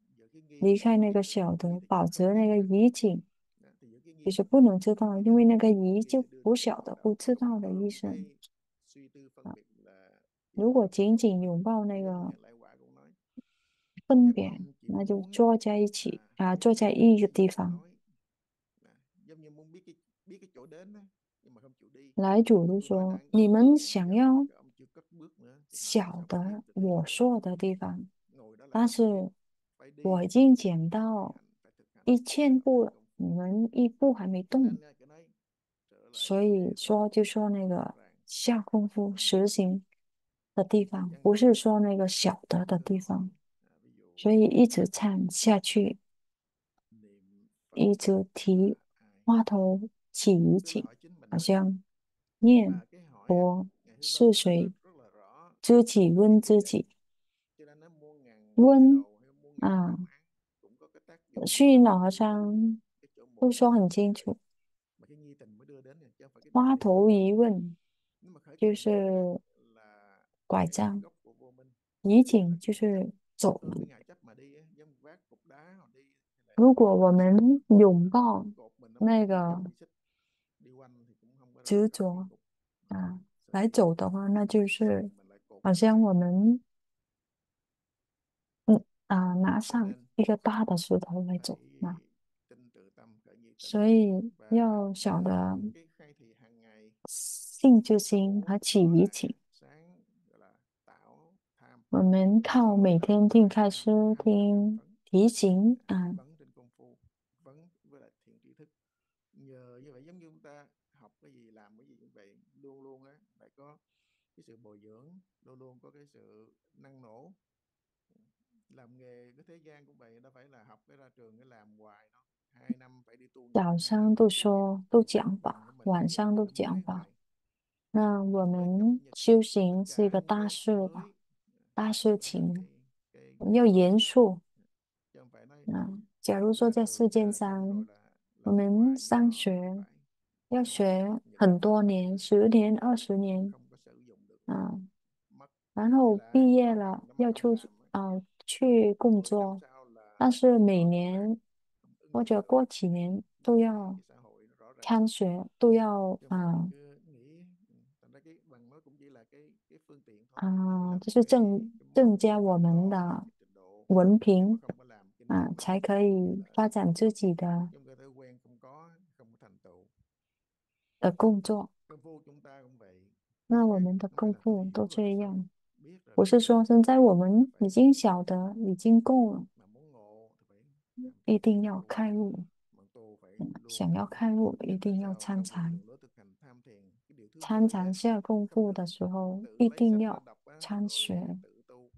S2: 离开那
S1: cái
S2: 个
S1: sự
S2: 小
S1: bất
S2: 的，
S1: kỳ thì
S2: 保
S1: chắc phải
S2: 持那
S1: biết
S2: 个
S1: rồi.
S2: 怡景，
S1: Đó, thì giữa cái
S2: 就是
S1: nghiệp
S2: 不能知道，因
S1: cái
S2: 为那
S1: hành
S2: 个
S1: nghiệp
S2: 怡
S1: kia
S2: 就
S1: sẽ đưa
S2: 不
S1: đến
S2: 小
S1: ngộ
S2: 的、
S1: đạo,
S2: 不知
S1: còn
S2: 道的意
S1: không
S2: 思
S1: cái suy tư phân
S2: 啊。
S1: biệt là
S2: 如果
S1: yêu
S2: 紧
S1: khổ
S2: 紧拥抱那
S1: nhân
S2: 个
S1: duyên lại quả cũng nói.
S2: 分
S1: Cái
S2: 别，
S1: tâm chỉ
S2: 那就
S1: muốn
S2: 坐在一起啊，坐
S1: biết
S2: 在
S1: được
S2: 一个
S1: cái
S2: 地
S1: gì thì
S2: 方。
S1: nói. Đó, giống như muốn biết cái chỗ đến đó, nhưng mà không chịu đi.
S2: 来主就
S1: Tôi nói
S2: 说：
S1: nãy có
S2: 你
S1: ông
S2: 们
S1: thiền,
S2: 想
S1: cái ông nói
S2: 要
S1: cái ông chưa cất bước nữa thì làm
S2: 小
S1: sao mà biết
S2: 的
S1: được cái
S2: 我
S1: chỗ đến.
S2: 说的地方，
S1: Ngồi đó là
S2: 但
S1: không biết,
S2: 是
S1: phải
S2: 我
S1: đi,
S2: 已经捡
S1: phải
S2: 到
S1: hành, phải thực hành,
S2: 1000
S1: trở lại
S2: 步
S1: với
S2: 了，
S1: công
S2: 你
S1: phu.
S2: 们一步还没
S1: Cho
S2: 动，
S1: nên cái đấy trở lại
S2: 所
S1: vấn
S2: 以
S1: đề thôi
S2: 说就说那
S1: rõ
S2: 个
S1: ràng.
S2: 下功夫实行的地
S1: Thời
S2: 方，
S1: gian
S2: 不
S1: đầu
S2: 是说那个小的地
S1: thường
S2: 方，
S1: ví dụ
S2: 所以一直唱下去，
S1: niệm Phật
S2: 一直提
S1: là ai,
S2: 话头起于
S1: tức là
S2: 景，
S1: hỏi chính mình
S2: 好
S1: thôi.
S2: 像念
S1: Mà cái hỏi á,
S2: 佛
S1: Ngài Hư
S2: 是
S1: Vân đã
S2: 谁，
S1: rất rất là rõ
S2: 知
S1: trong
S2: 己
S1: kinh
S2: 问
S1: Kim
S2: 知
S1: Cang.
S2: 己，
S1: Cho nên nó muôn ngàn đại
S2: 问
S1: đầu hay muôn ngàn
S2: 啊，
S1: 法mãn cũng có cái tác dụng
S2: 虚
S1: là
S2: 云
S1: nó
S2: 老和
S1: đưa đến
S2: 尚
S1: cái chỗ
S2: 都
S1: một
S2: 说
S1: đạo.
S2: 很清楚，
S1: Mà cái nhi tình mới đưa đến này, chứ không phải cái
S2: 花
S1: đạo lý.
S2: 头一问
S1: Nếu mà khởi
S2: 就
S1: kỳ vốn á,
S2: 是
S1: là
S2: 拐
S1: cái
S2: 杖，
S1: gốc của vô minh,
S2: 移
S1: là
S2: 景
S1: cái
S2: 就
S1: ngã chấp.
S2: 是走
S1: Ôm cái
S2: 路。
S1: ngã chấp mà đi á, giống vác cục đá họ đi hay là
S2: 如果
S1: ôm
S2: 我
S1: cái xích
S2: 们拥抱
S1: cột mình nó
S2: 那
S1: bị
S2: 个
S1: gập bị xích đi quanh thì cũng không có ra
S2: 执
S1: khỏi cái
S2: 着
S1: cục. Đó,
S2: 啊
S1: sở
S2: 来
S1: dĩ
S2: 走的话，那就是
S1: mình lại cột
S2: 好
S1: mình
S2: 像
S1: lại.
S2: 我们拿
S1: Cho
S2: 上
S1: nên
S2: 一个大的石头来
S1: phải
S2: 走啊，
S1: tinh tự tâm khởi nhị tình,
S2: 所以
S1: và
S2: 要晓
S1: lợi
S2: 得
S1: dụng cái khai thị hàng ngày
S2: 性之
S1: để
S2: 心和
S1: tỏ
S2: 起
S1: rõ
S2: 于
S1: ràng
S2: 情。
S1: sáng, gọi là tạo tham,
S2: 我们靠
S1: tối
S2: 每
S1: là
S2: 天听
S1: xóa
S2: 开
S1: tham,
S2: 师
S1: tham tức là hạnh
S2: 听
S1: phấn.
S2: 提醒
S1: Hạnh
S2: 啊，
S1: phấn trên công phu, vấn với lại thiện tri thức. Nhờ như vậy giống như chúng ta học cái gì làm cái gì cũng vậy, luôn luôn á phải có cái sự bồi dưỡng, luôn luôn có cái sự năng nổ. Làm nghề cái thế gian cũng vậy, đâu phải là học cái ra trường cái làm hoài đâu. 2 năm phải đi tu nghiệp,
S2: 早
S1: 2
S2: 上
S1: năm phải
S2: 都
S1: tu nghiệp.
S2: 说都讲
S1: Bằng
S2: 法，
S1: của mình
S2: 晚
S1: bây giờ
S2: 上都
S1: nó
S2: 讲
S1: mới
S2: 法。
S1: này,
S2: 那我
S1: mới cập
S2: 们
S1: nhật
S2: 修
S1: tất
S2: 行是一个
S1: cả
S2: 大
S1: những
S2: 事
S1: cái
S2: 的
S1: mới,
S2: 大事
S1: mới là
S2: 情，
S1: cái
S2: 要
S1: mới
S2: 严
S1: sự thật.
S2: 肃。
S1: Chứ không phải nói
S2: 假如说
S1: ra
S2: 在世
S1: trường
S2: 界
S1: ra cái rồi
S2: 上，我
S1: là phải
S2: 们
S1: hoài như
S2: 上
S1: đó, không
S2: 学
S1: phải.
S2: 要
S1: Nó phải
S2: 学
S1: cập nhật
S2: 很多
S1: tất
S2: 年，
S1: cả
S2: 10年、
S1: chứ
S2: 20年
S1: không có sử dụng được,
S2: 啊，
S1: mất.
S2: 然
S1: Với
S2: 后
S1: lại
S2: 毕业
S1: có
S2: 了
S1: bằng đó mà
S2: 要
S1: không
S2: 出
S1: làm á,
S2: 去工
S1: 10 năm
S2: 作，
S1: sau là
S2: 但是每
S1: có công ăn,
S2: 年
S1: không ứng
S2: 或者
S1: dụng
S2: 过
S1: được.
S2: 几年
S1: Nó
S2: 都
S1: phải
S2: 要
S1: cái xã hội nó rõ ràng,
S2: 参学，都要
S1: chứ không phải mình cứ nghĩ. Thành ra cái bằng nó cũng chỉ là cái phương tiện thôi, để
S2: 就
S1: làm
S2: 是
S1: cái
S2: 增
S1: cái mốc
S2: 增加
S1: để
S2: 我
S1: bạn
S2: 们
S1: có
S2: 的
S1: cái trình độ,
S2: 文
S1: chứ mà
S2: 凭
S1: không có làm kinh nghiệm á
S2: 才可以
S1: là
S2: 发
S1: sẽ
S2: 展
S1: bị
S2: 自
S1: mất.
S2: 己的
S1: Nhưng cái thói quen không có, không có thành tựu.
S2: 工作。
S1: Công phu chúng ta cũng vậy,
S2: 那我
S1: khác,
S2: 们的
S1: không phải
S2: 功
S1: là tôi
S2: 夫都
S1: hiểu rồi
S2: 这
S1: xong,
S2: 样，
S1: biết rồi
S2: 我
S1: là
S2: 是
S1: chết.
S2: 说现在我
S1: Mà
S2: 们已
S1: phải
S2: 经晓得，已经够了，
S1: mà muốn ngộ thì phải tham
S2: 一
S1: thiền
S2: 定要
S1: công phu.
S2: 开悟。
S1: Mà tu phải luôn
S2: 想要
S1: luôn.
S2: 开悟，一
S1: Nhưng tại
S2: 定要
S1: sao
S2: 参
S1: trong cái
S2: 禅。
S1: đường lối thực hành tham thiền, cái điều thứ
S2: 参
S1: 10
S2: 禅
S1: á,
S2: 下功
S1: không
S2: 夫
S1: được
S2: 的时候，
S1: tự
S2: 一
S1: lấy
S2: 定
S1: sách ra
S2: 要
S1: đọc á,
S2: 参
S1: rồi
S2: 学。
S1: tự tu.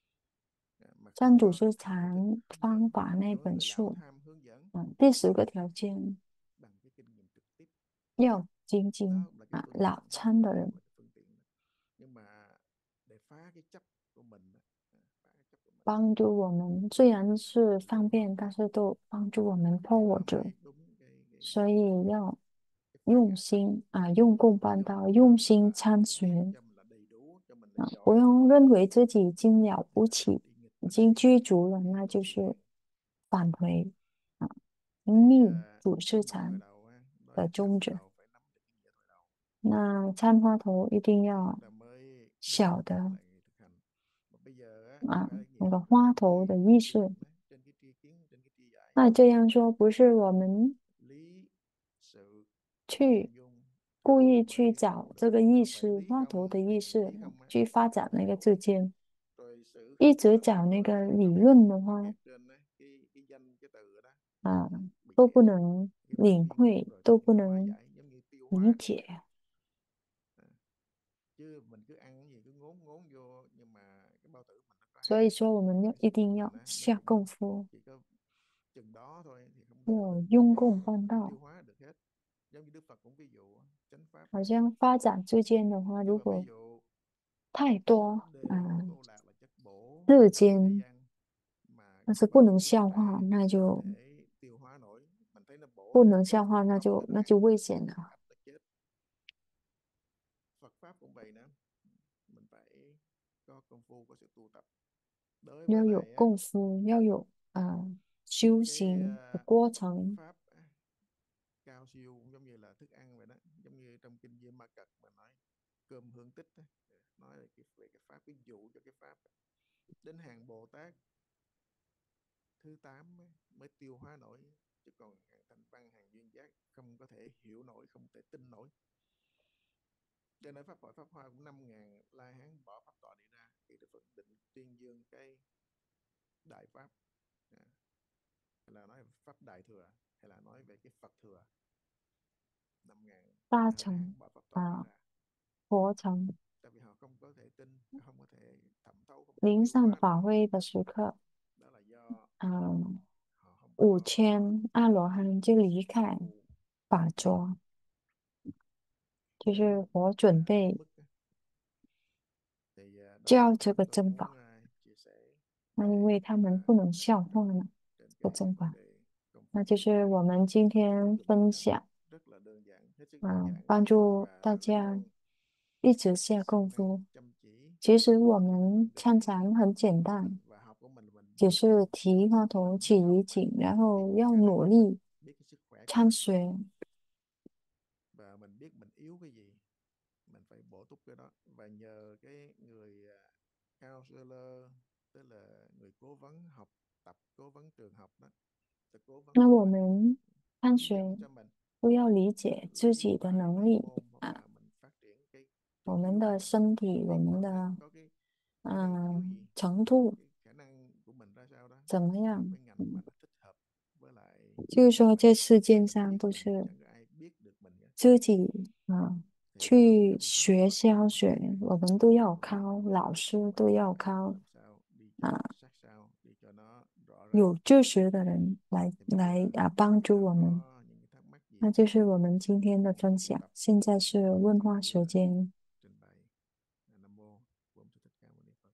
S1: Mà
S2: 三
S1: không
S2: 祖
S1: có
S2: 师
S1: người thực
S2: 禅
S1: hướng
S2: 方
S1: dẫn,
S2: 法那
S1: không có
S2: 本
S1: người lão
S2: 书，
S1: tham hướng dẫn
S2: 第10个条件
S1: bằng cái kinh nghiệm trực tiếp.
S2: 要精进
S1: Đó là cái phương
S2: 老
S1: tiện thôi,
S2: 参的
S1: đó
S2: 人，
S1: là cái phương tiện đó. Nhưng mà để phá cái chấp của mình á, phá cái chấp của mình
S2: 帮助我们。虽然是
S1: thì
S2: 方
S1: vô nó
S2: 便，但是都帮助我们破
S1: thì
S2: 我
S1: nó
S2: 执，
S1: mới đúng cái
S2: 所以要
S1: phá
S2: 用
S1: ngã chấp.
S2: 心用功
S1: Ví
S2: 办
S1: dụ
S2: 道，
S1: mình
S2: 用
S1: cho mình
S2: 心
S1: là
S2: 参
S1: biết,
S2: 学。
S1: cho mình là đầy đủ, cho mình là
S2: 不
S1: giỏi,
S2: 用认为自己已经了
S1: thì
S2: 不
S1: lại
S2: 起，
S1: đi nghịch
S2: 已
S1: bên
S2: 经
S1: này
S2: 具足了，
S1: thì
S2: 那
S1: có
S2: 就
S1: sự
S2: 是
S1: liền.
S2: 返回啊，
S1: Thì
S2: 逆祖师
S1: cái nghĩa thoại
S2: 禅
S1: đầu á, nói
S2: 的
S1: cái sanh
S2: 宗旨。
S1: thoại đầu phải nắm được cái nghĩa thoại đầu
S2: 那参花头一定
S1: thì
S2: 要
S1: chúng ta mới
S2: 晓
S1: đi
S2: 得
S1: lại thực hành. Mà bây giờ á, không
S2: 啊，
S1: phải nghĩa
S2: 那个
S1: thoại đầu,
S2: 花
S1: cái
S2: 头
S1: 10
S2: 的
S1: cái
S2: 意
S1: tri
S2: 识。
S1: nghiệm á, trên cái tri kiến, trên cái tri giải.
S2: 那这样说，不是我们
S1: Lý sự
S2: 去
S1: ung dung
S2: 故意去
S1: mới
S2: 找
S1: ngộ
S2: 这
S1: được,
S2: 个
S1: chứ
S2: 意
S1: không phải
S2: 识，
S1: lý
S2: 花头
S1: không,
S2: 的意识
S1: lý không á
S2: 去发
S1: là
S2: 展
S1: không
S2: 那
S1: thể
S2: 个
S1: ngộ
S2: 之
S1: được.
S2: 间，
S1: Rồi sự
S2: 一
S1: không
S2: 直
S1: là
S2: 找
S1: không
S2: 那
S1: nữa,
S2: 个
S1: thì
S2: 理
S1: nó bị
S2: 论的
S1: mắc
S2: 话，
S1: kẹt trên cái danh cái từ đó,
S2: 啊，
S1: bị
S2: 都
S1: kẹt.
S2: 不能
S1: Khi mà
S2: 领
S1: mình nghiên cứu
S2: 会，
S1: rồi
S2: 都
S1: thì
S2: 不
S1: mới hóa
S2: 能
S1: giải, giống như tiêu
S2: 理
S1: hóa được.
S2: 解。
S1: À, chứ mình cứ ăn cái gì cứ ngốn ngốn vô, nhưng mà cái bao tử mình nó có
S2: 所以
S1: hạn,
S2: 说，我们
S1: mà
S2: 要
S1: cái
S2: 一
S1: sức
S2: 定
S1: của
S2: 要
S1: mình á, nó
S2: 下
S1: cũng
S2: 功夫，
S1: chỉ có chừng đó thôi, thì không
S2: 要
S1: đủ để
S2: 用功办
S1: nó
S2: 道。
S1: tiêu hóa được hết. Giống như Đức Phật cũng ví dụ chánh pháp
S2: 好
S1: á,
S2: 像发展之间的话，
S1: tức
S2: 如
S1: là ví
S2: 果
S1: dụ
S2: 太多
S1: đề chất ô lạc là chất bổ
S2: 日
S1: trong thế
S2: 间，
S1: gian, mà
S2: 但
S1: cái
S2: 是不
S1: bao
S2: 能
S1: tử không
S2: 消化，
S1: thể
S2: 那
S1: không
S2: 就
S1: thể tiêu hóa nổi. Mình thấy nó bổ
S2: 不
S1: thì
S2: 能
S1: mình
S2: 消化，
S1: cầm lên
S2: 那
S1: ăn,
S2: 就危险了。
S1: ập là chết. Phật pháp cũng vậy nữa, mình phải có công phu, có sự tu tập. Đối với
S2: 要有
S1: lại á,
S2: 功夫，要有修
S1: cái
S2: 行的过程。
S1: pháp cao siêu cũng giống như là thức ăn vậy đó, giống như trong kinh Di Ma Cật mà nói cơm hương tích á, nói về cái pháp, ví dụ cho cái pháp đến hàng Bồ Tát thứ 8 mới tiêu hóa nổi, chứ còn hàng thanh văn hàng duyên giác không có thể hiểu nổi, không thể tin nổi. Cho nên pháp hội pháp hoa cũng 5.000 la hán bỏ pháp tọa đi ra khi Đức Phật định tuyên dương cái đại pháp, à, hay là nói pháp đại thừa, hay là nói về cái Phật thừa, 5.000
S2: 大
S1: la
S2: 乘
S1: hán bỏ pháp tọa đi
S2: 啊，
S1: ra,
S2: 佛乘
S1: tại vì họ không có thể tin, không có thể thẩm thấu, không thể
S2: 灵
S1: tiêu
S2: 善
S1: hóa được.
S2: 法会的时刻，
S1: Đó là do
S2: 嗯，
S1: họ không
S2: 五
S1: có
S2: 千阿罗汉就离
S1: công
S2: 开
S1: phu
S2: 法座，就
S1: đến
S2: 是我准
S1: cái
S2: 备
S1: mức thì đó là
S2: 教
S1: cái
S2: 这
S1: điểm
S2: 个
S1: tôi
S2: 正
S1: muốn
S2: 法。
S1: chia sẻ
S2: 那因
S1: về
S2: 为他们不能消化呢，
S1: trên
S2: 这个
S1: cái
S2: 正
S1: vấn
S2: 法，
S1: đề công
S2: 那
S1: phu
S2: 就
S1: thiền
S2: 是
S1: định.
S2: 我们今
S1: Rất
S2: 天
S1: là đơn
S2: 分
S1: giản,
S2: 享，
S1: rất là đơn giản, hết sức đơn giản
S2: 帮助
S1: và
S2: 大
S1: rất
S2: 家
S1: mong
S2: 一直下功
S1: siêng năng
S2: 夫。
S1: chăm chỉ
S2: 其实我
S1: để
S2: 们
S1: mình được
S2: 参
S1: thấy
S2: 禅很简
S1: của
S2: 单，
S1: mình và học của mình
S2: 只
S1: biết
S2: 是提话
S1: mình
S2: 头、
S1: biết
S2: 起
S1: học
S2: 于颈，然
S1: biết
S2: 后
S1: cái
S2: 要
S1: khả
S2: 努
S1: năng của mình,
S2: 力
S1: biết cái sức khỏe của
S2: 参
S1: mình
S2: 学。
S1: và mình biết mình yếu cái gì, mình phải bổ túc cái đó, và nhờ cái người counselor, tức là người cố vấn học tập, cố vấn trường học đó, sẽ cố vấn
S2: 那
S1: cho
S2: 我
S1: mình,
S2: 们参
S1: hướng
S2: 学
S1: dẫn cho mình
S2: 都要理解自
S1: lấy
S2: 己的
S1: bài
S2: 能
S1: lấy
S2: 力
S1: môn, hoặc
S2: 啊，
S1: là mình phát triển cái
S2: 我们
S1: khiếu của
S2: 的
S1: mình,
S2: 身体，我
S1: biết
S2: 们
S1: mình
S2: 的
S1: có cái khiếu
S2: 嗯
S1: gì,
S2: 程度
S1: cái khả năng của mình ra sao đó,
S2: 怎么
S1: thì học
S2: 样。
S1: cái ngành mà nó thích hợp với lại
S2: 就是说，
S1: mình,
S2: 这世界
S1: mình
S2: 上
S1: biết
S2: 都
S1: mình,
S2: 是
S1: chẳng có ai biết được mình cả.
S2: 自己啊
S1: Thì học
S2: 去
S1: giống như cái học
S2: 学
S1: Phật,
S2: 教学，我们都要
S1: mình
S2: 靠老师，都
S1: phải
S2: 要靠
S1: làm sao đi cho
S2: 啊
S1: sát sao, đi cho nó rõ ràng.
S2: 有知识的人来
S1: Thì bây giờ
S2: 帮助
S1: ai
S2: 我们。
S1: có những cái thắc mắc
S2: 那
S1: gì
S2: 就是我们今天的
S1: về
S2: 分
S1: tu
S2: 享。
S1: tập
S2: 现在是问话
S1: cứ
S2: 时间，
S1: trình bày. Nam mô Bổn Sư Thích Ca Mâu Ni Phật.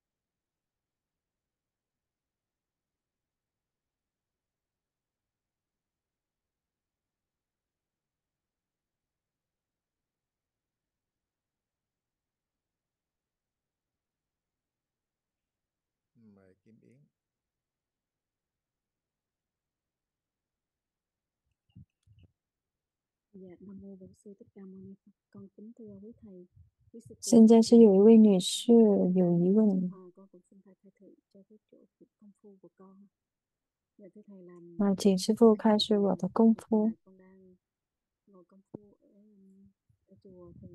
S1: Mời Kim Yến.
S3: Dạ, Nam mô Bổn Sư Thích Ca Mâu Ni Phật. Con kính thưa quý thầy, quý sư cô,
S2: 现
S3: quý
S2: 在
S3: chị.
S2: 是有一位女士有疑问，
S3: Con cũng xin thầy thay thị cho cái chỗ công phu của con. Dạ thưa thầy làm
S2: 那请师父开始我的功
S3: hiện
S2: 夫
S3: tại。con đang ngồi công phu ở chùa thì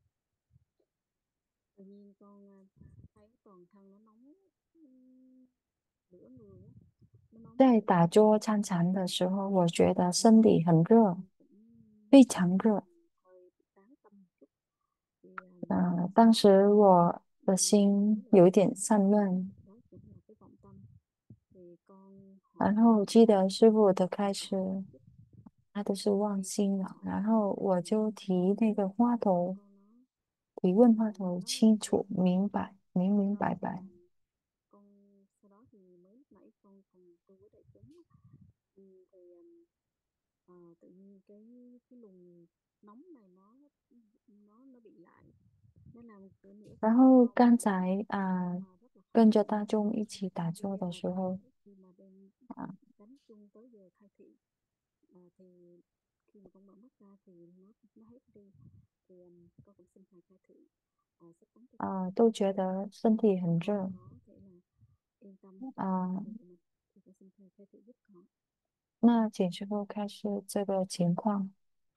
S3: tự nhiên con thấy toàn thân nó nóng nửa người á, nó nóng
S2: 在
S3: lên
S2: 打坐参禅的时候，我觉得
S3: thì
S2: 身
S3: con
S2: 体很热，
S3: con cũng
S2: 非常热。
S3: hơi tán tâm một chút thì
S2: 当
S3: sau đó
S2: 时我的
S3: nhớ
S2: 心
S3: lại
S2: 有一
S3: cái
S2: 点散乱，
S3: đó cũng là cái vọng tâm thì con
S2: 然
S3: hỏi
S2: 后记得师父的
S3: hỏi
S2: 开始，
S3: một chút
S2: 他都是忘
S3: thì
S2: 心
S3: con
S2: 了，
S3: hỏi
S2: 然
S3: thì
S2: 后我
S3: thầy
S2: 就提那个话
S3: thầy cho
S2: 头，
S3: con nó
S2: 提问话头
S3: nó
S2: 清楚
S3: yên
S2: 明白，明
S3: sau
S2: 明
S3: đó
S2: 白
S3: thì
S2: 白。
S3: con sau đó thì mới lúc nãy con còn tu với đại chúng á, thì tự nhiên cái luồng nóng này nó bị lại, nó làm cỡ nửa
S2: 然
S3: tiếng
S2: 后
S3: sau
S2: 刚
S3: thì
S2: 才
S3: rất là khó
S2: 跟着
S3: chịu.
S2: 大众一起打
S3: Tuy
S2: 坐
S3: nhiên
S2: 的
S3: là
S2: 时候，
S3: khi mà đem
S2: 啊，
S3: đánh chung tới giờ khai thị thì khi mà con mở mắt ra thì nó hết đi, thì con cũng xin thầy khai thị sắp tấn cho con
S2: 都觉得身体很
S3: con
S2: 热，
S3: có thể là yên tâm trong
S2: 啊，
S3: công việc của mình, thì con xin thầy khai thị giúp con.
S2: 那请师傅开始这个情况。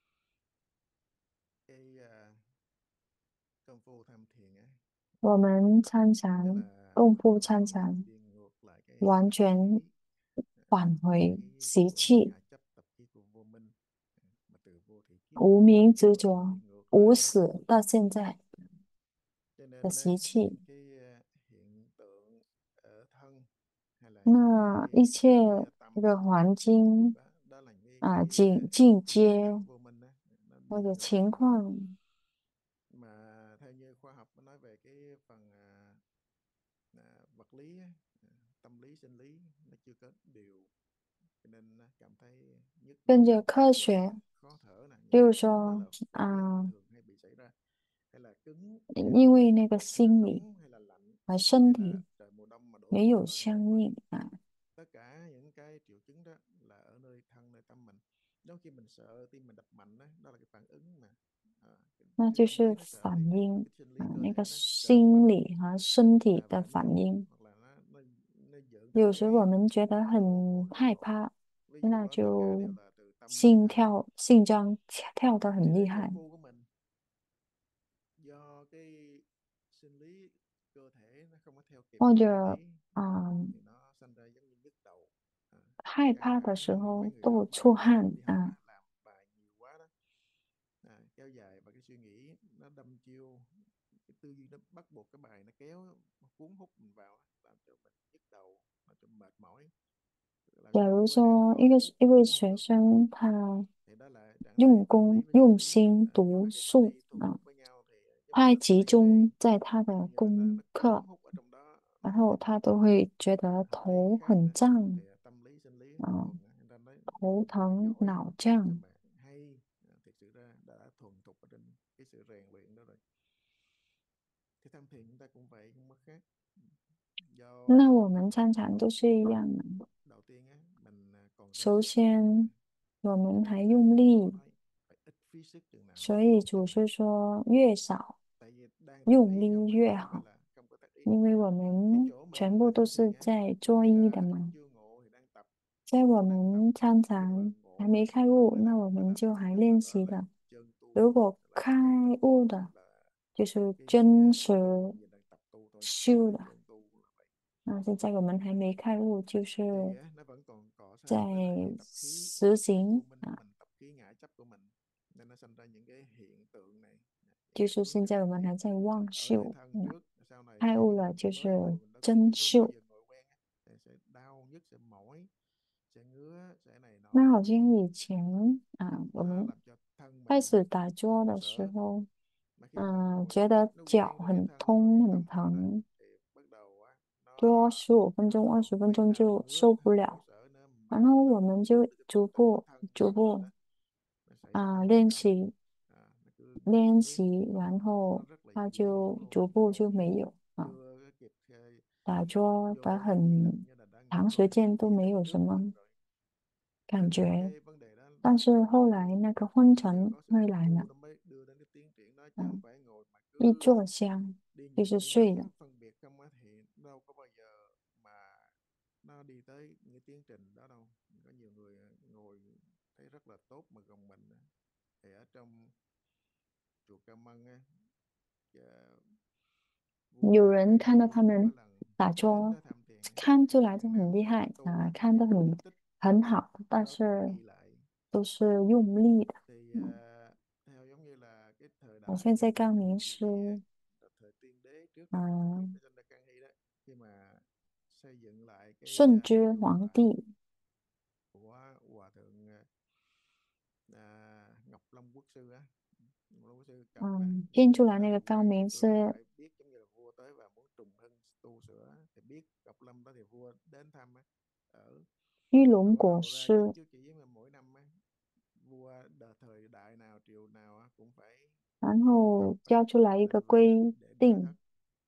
S1: Cái công phu tham thiền á,
S2: 我们参
S1: tức
S2: 禅
S1: là
S2: 功夫
S1: họ
S2: 参禅，
S1: đi ngược lại cái
S2: 完
S1: tập
S2: 全
S1: khí,
S2: 返
S1: tập
S2: 回
S1: khí
S2: 习
S1: của
S2: 气，
S1: ngã chấp, tập khí của vô minh, mà từ vô thị kiếp
S2: 无名执
S1: họ
S2: 着，
S1: đi ngược
S2: 无
S1: lại.
S2: 始到现在
S1: Cho
S2: 的
S1: nên
S2: 习气。
S1: những cái hiện tượng ở thân, hay là những
S2: 那一切
S1: cái
S2: 这
S1: tâm
S2: 个环境
S1: đó, đó là những
S2: 境
S1: cái ngã chấp
S2: 界
S1: vô minh đó, nó
S2: 或
S1: đi
S2: 者
S1: ngược
S2: 情
S1: lại.
S2: 况，
S1: Mà theo như khoa học nó nói về cái phần vật lý á, tâm lý sinh lý nó chưa có điều, cho nên cảm thấy nhức
S2: 跟
S1: mỏi
S2: 着科
S1: tức là
S2: 学，
S1: khó thở nè, những
S2: 就
S1: cái
S2: 是
S1: đó
S2: 说
S1: là phổ biến thường hay bị xảy ra, hay là cứng hay là
S2: 因为
S1: mềm,
S2: 那个
S1: hay là
S2: 心理
S1: nóng hay là lạnh,
S2: 和身
S1: hay
S2: 体
S1: là trời mùa đông mà đổi
S2: 没
S1: mùa
S2: 有
S1: xuân hay
S2: 相
S1: vân vân.
S2: 应啊。
S1: Tất cả cả những cái triệu chứng đó là ở nơi thân nơi tâm mình. Nếu khi mình sợ tim mình đập mạnh đó là cái phản ứng mà à,
S2: 那
S1: cái tâm
S2: 就是
S1: lý nó sợ thì
S2: 反应
S1: cái sinh
S2: 啊，
S1: lý cơ
S2: 那个
S1: thể nó sợ đập
S2: 心
S1: mạnh
S2: 理和身体的
S1: bệnh
S2: 反
S1: luôn
S2: 应。
S1: hoặc là nó dẫn
S2: 有
S1: tới
S2: 时我
S1: cái
S2: 们觉得
S1: vô
S2: 很
S1: cùng đau
S2: 害
S1: khổ.
S2: 怕，
S1: Ví dụ
S2: 那
S1: đó tất cả
S2: 就
S1: đều là từ tâm lý
S2: 心
S1: thành.
S2: 跳、心脏跳得
S1: Cái
S2: 很
S1: sự
S2: 厉
S1: đấy
S2: 害。
S1: phàm phu của mình do cái sinh lý cơ thể nó không có theo kịp
S2: 或
S1: cái tâm
S2: 者，
S1: lý
S2: 嗯，
S1: thì nó sinh ra giống như nhức đầu,
S2: 害
S1: căng
S2: 怕的
S1: thẳng
S2: 时
S1: mấy
S2: 候
S1: người
S2: 都
S1: học
S2: 会
S1: bài
S2: 出
S1: á,
S2: 汗
S1: đi học
S2: 啊。
S1: làm bài nhiều quá đó, kéo dài và cái suy nghĩ nó đâm chiêu, cái tư duy nó bắt buộc cái bài nó kéo, nó cuốn hút mình vào, làm cho mình nhức đầu, làm cho mệt mỏi, làm
S2: 假
S1: cho
S2: 如
S1: quên ăn
S2: 说
S1: ngon
S2: 一
S1: ngủ
S2: 位
S1: hoặc
S2: 学
S1: là quên học,
S2: 生他
S1: thì đó là trạng thái
S2: 用
S1: tâm
S2: 功
S1: lý với sinh
S2: 用
S1: lý,
S2: 心
S1: do
S2: 读
S1: hai cái tâm
S2: 书
S1: lý thuần
S2: 啊，
S1: thục với nhau thì giống như
S2: 太
S1: là
S2: 集
S1: dây đàn,
S2: 中在他的
S1: như là nó
S2: 功
S1: nó cuốn
S2: 课，
S1: hút ở trong đó,
S2: 然
S1: làm cho
S2: 后
S1: mình
S2: 他都会觉得
S1: học đi
S2: 头
S1: khác
S2: 很
S1: nữa,
S2: 胀
S1: thì tâm lý sinh lý
S2: 啊，
S1: thuần nên ta nói
S2: 头
S1: những người
S2: 疼、
S1: giỏi
S2: 脑
S1: những người
S2: 胀。
S1: mà hay thực sự ra đã thuần thục ở trên cái sự rèn luyện đó rồi. Thì tham thiền chúng ta cũng vậy, không có khác.
S2: 那
S1: Do
S2: 我们参禅都是一样的。
S1: đầu tiên á mình còn rén
S2: 首
S1: thì
S2: 先，我
S1: cho
S2: 们
S1: nên
S2: 还
S1: là
S2: 用
S1: như Phật
S2: 力，
S1: nói phải ít phí sức chừng nào
S2: 所以
S1: tốt
S2: 祖
S1: chừng
S2: 师
S1: nào.
S2: 说越少
S1: Tại vì đang tác
S2: 用
S1: ý
S2: 力
S1: không
S2: 越
S1: phải
S2: 好，
S1: là không có tác ý.
S2: 因为我
S1: Cái
S2: 们
S1: chỗ
S2: 全
S1: mình
S2: 部都
S1: tham
S2: 是
S1: thiền á
S2: 在
S1: giống
S2: 作
S1: như
S2: 揖的
S1: là
S2: 嘛。
S1: chưa ngộ thì đang tập,
S2: 在我
S1: đang tập
S2: 们参
S1: khi mà
S2: 禅还
S1: ngộ
S2: 没
S1: rồi
S2: 开
S1: đó
S2: 悟，
S1: mới
S2: 那
S1: là
S2: 我
S1: mới
S2: 们
S1: là
S2: 就
S1: chính
S2: 还
S1: thức,
S2: 练
S1: đó
S2: 习
S1: là
S2: 的。
S1: chân tu,
S2: 如果
S1: là
S2: 开
S1: chân tịnh,
S2: 悟的，
S1: là
S2: 就是
S1: cái gì
S2: 真实
S1: mình đang tập tu thôi,
S2: 修
S1: là
S2: 的。
S1: chân tu là vậy.
S2: 那现在我们还没开悟，就
S1: Thì
S2: 是
S1: á, nó vẫn còn cọ
S2: 在
S1: sát với lại cái tập khí
S2: 实行
S1: vô minh của
S2: 啊，
S1: mình, tập khí ngã chấp của mình, nên nó sinh ra những cái hiện tượng này,
S2: 就
S1: những
S2: 是
S1: hướng
S2: 现在
S1: khác
S2: 我们还在妄
S1: ở nơi
S2: 修。
S1: thân trước, sau này
S2: 开
S1: khi
S2: 悟
S1: mình
S2: 了就
S1: mới
S2: 是
S1: ngồi mình đã
S2: 真
S1: chưa bao
S2: 修。
S1: giờ ngồi quen á, thì sẽ đau nhức, sẽ mỏi, sẽ ngứa, sẽ này
S2: 那
S1: nọ,
S2: 好像以前啊，我
S1: nó
S2: 们
S1: làm cho thân
S2: 开
S1: mình
S2: 始打坐
S1: khổ
S2: 的时
S1: sở.
S2: 候，
S1: Mà khi mình ngồi
S2: 觉得
S1: nó
S2: 脚
S1: quen với cái
S2: 很
S1: thân
S2: 痛
S1: rồi
S2: 很
S1: tâm mình á,
S2: 疼，
S1: thì bắt đầu á,
S2: 多
S1: nó
S2: 15分钟、
S1: không
S2: 20分
S1: phải
S2: 钟
S1: nào
S2: 就
S1: ngứa
S2: 受不
S1: nào
S2: 了。
S1: khổ sở nữa,
S2: 然
S1: mà
S2: 后
S1: bắt
S2: 我
S1: đầu
S2: 们
S1: giữ
S2: 就
S1: được cái
S2: 逐
S1: tốt trong cái
S2: 步
S1: thân
S2: 逐
S1: của mình
S2: 步
S1: á, nó xảy ra cái hiện
S2: 练
S1: tượng
S2: 习
S1: nó cứ
S2: 练
S1: diễn biến,
S2: 习，然
S1: nó
S2: 后
S1: rất là
S2: 它
S1: diễn biến
S2: 就
S1: luôn,
S2: 逐步就
S1: ngồi
S2: 没有啊。
S1: chưa kịp
S2: 打坐的
S1: vô cái gì là
S2: 很
S1: như là đã
S2: 长
S1: ngộ
S2: 时
S1: rồi,
S2: 间都
S1: ý
S2: 没
S1: thức
S2: 有什
S1: trước
S2: 么
S1: mình rồi.
S2: 感
S1: Nên là
S2: 觉，
S1: cái vấn đề đó
S2: 但是
S1: rất là
S2: 后
S1: cần
S2: 来
S1: thiết.
S2: 那个昏
S1: Nhờ
S2: 沉
S1: có sự
S2: 会
S1: tập
S2: 来了，
S1: tu nó mới đưa đến cái tiến triển đó, chứ không
S2: 嗯，
S1: phải ngồi mà
S2: 一
S1: cứ
S2: 坐香
S1: đi
S2: 就
S1: nhìn
S2: 是
S1: đi
S2: 睡了。
S1: ngắm phân biệt không á thì đâu có bao giờ mà nó đi tới những cái tiến trình đó đâu. Có nhiều người ngồi thấy rất là tốt mà gồng mình á, thì ở trong chùa Ca Mân á, vua
S2: 有人看到他
S1: Angkor
S2: 们
S1: có lần
S2: 打
S1: đến
S2: 坐，
S1: đó tham thiền,
S2: 看出来就
S1: ngày
S2: 很
S1: nào
S2: 厉
S1: cũng tập
S2: 害
S1: tu
S2: 啊，
S1: á,
S2: 看
S1: thì
S2: 得
S1: có cái
S2: 很
S1: tích
S2: 很好，
S1: ở
S2: 但
S1: đó có
S2: 是
S1: ghi lại.
S2: 都是用力的。
S1: Thì
S2: 嗯，
S1: theo giống như là cái thời
S2: 我
S1: đại
S2: 现在刚迷
S1: thời kỳ
S2: 失，
S1: thời tiên đế trước cái
S2: 嗯，
S1: Alexander Cang Hy đó, khi mà xây dựng lại cái
S2: 顺治
S1: chùa
S2: 皇帝
S1: của hòa thượng Ngọc Long Quốc sư á, Ngọc Long Quốc sư cập á,
S2: 印出
S1: khi
S2: 来
S1: mà
S2: 那个高
S1: hoàng
S2: 明
S1: phương
S2: 是
S1: Thoại biết giống như là vua tới và muốn trùng hưng tu sửa thì biết Ngọc Lâm đó, thì vua đến thăm á, ở
S2: 玉
S1: và
S2: 龙
S1: bắt
S2: 果
S1: đầu ra những
S2: 实，
S1: chiếu chỉ mà mỗi năm á, vua đời thời đại nào triều nào á, cũng phải
S2: 然
S1: cập
S2: 后
S1: á,
S2: 教出来一
S1: từ
S2: 个规
S1: để đại
S2: 定，
S1: thất.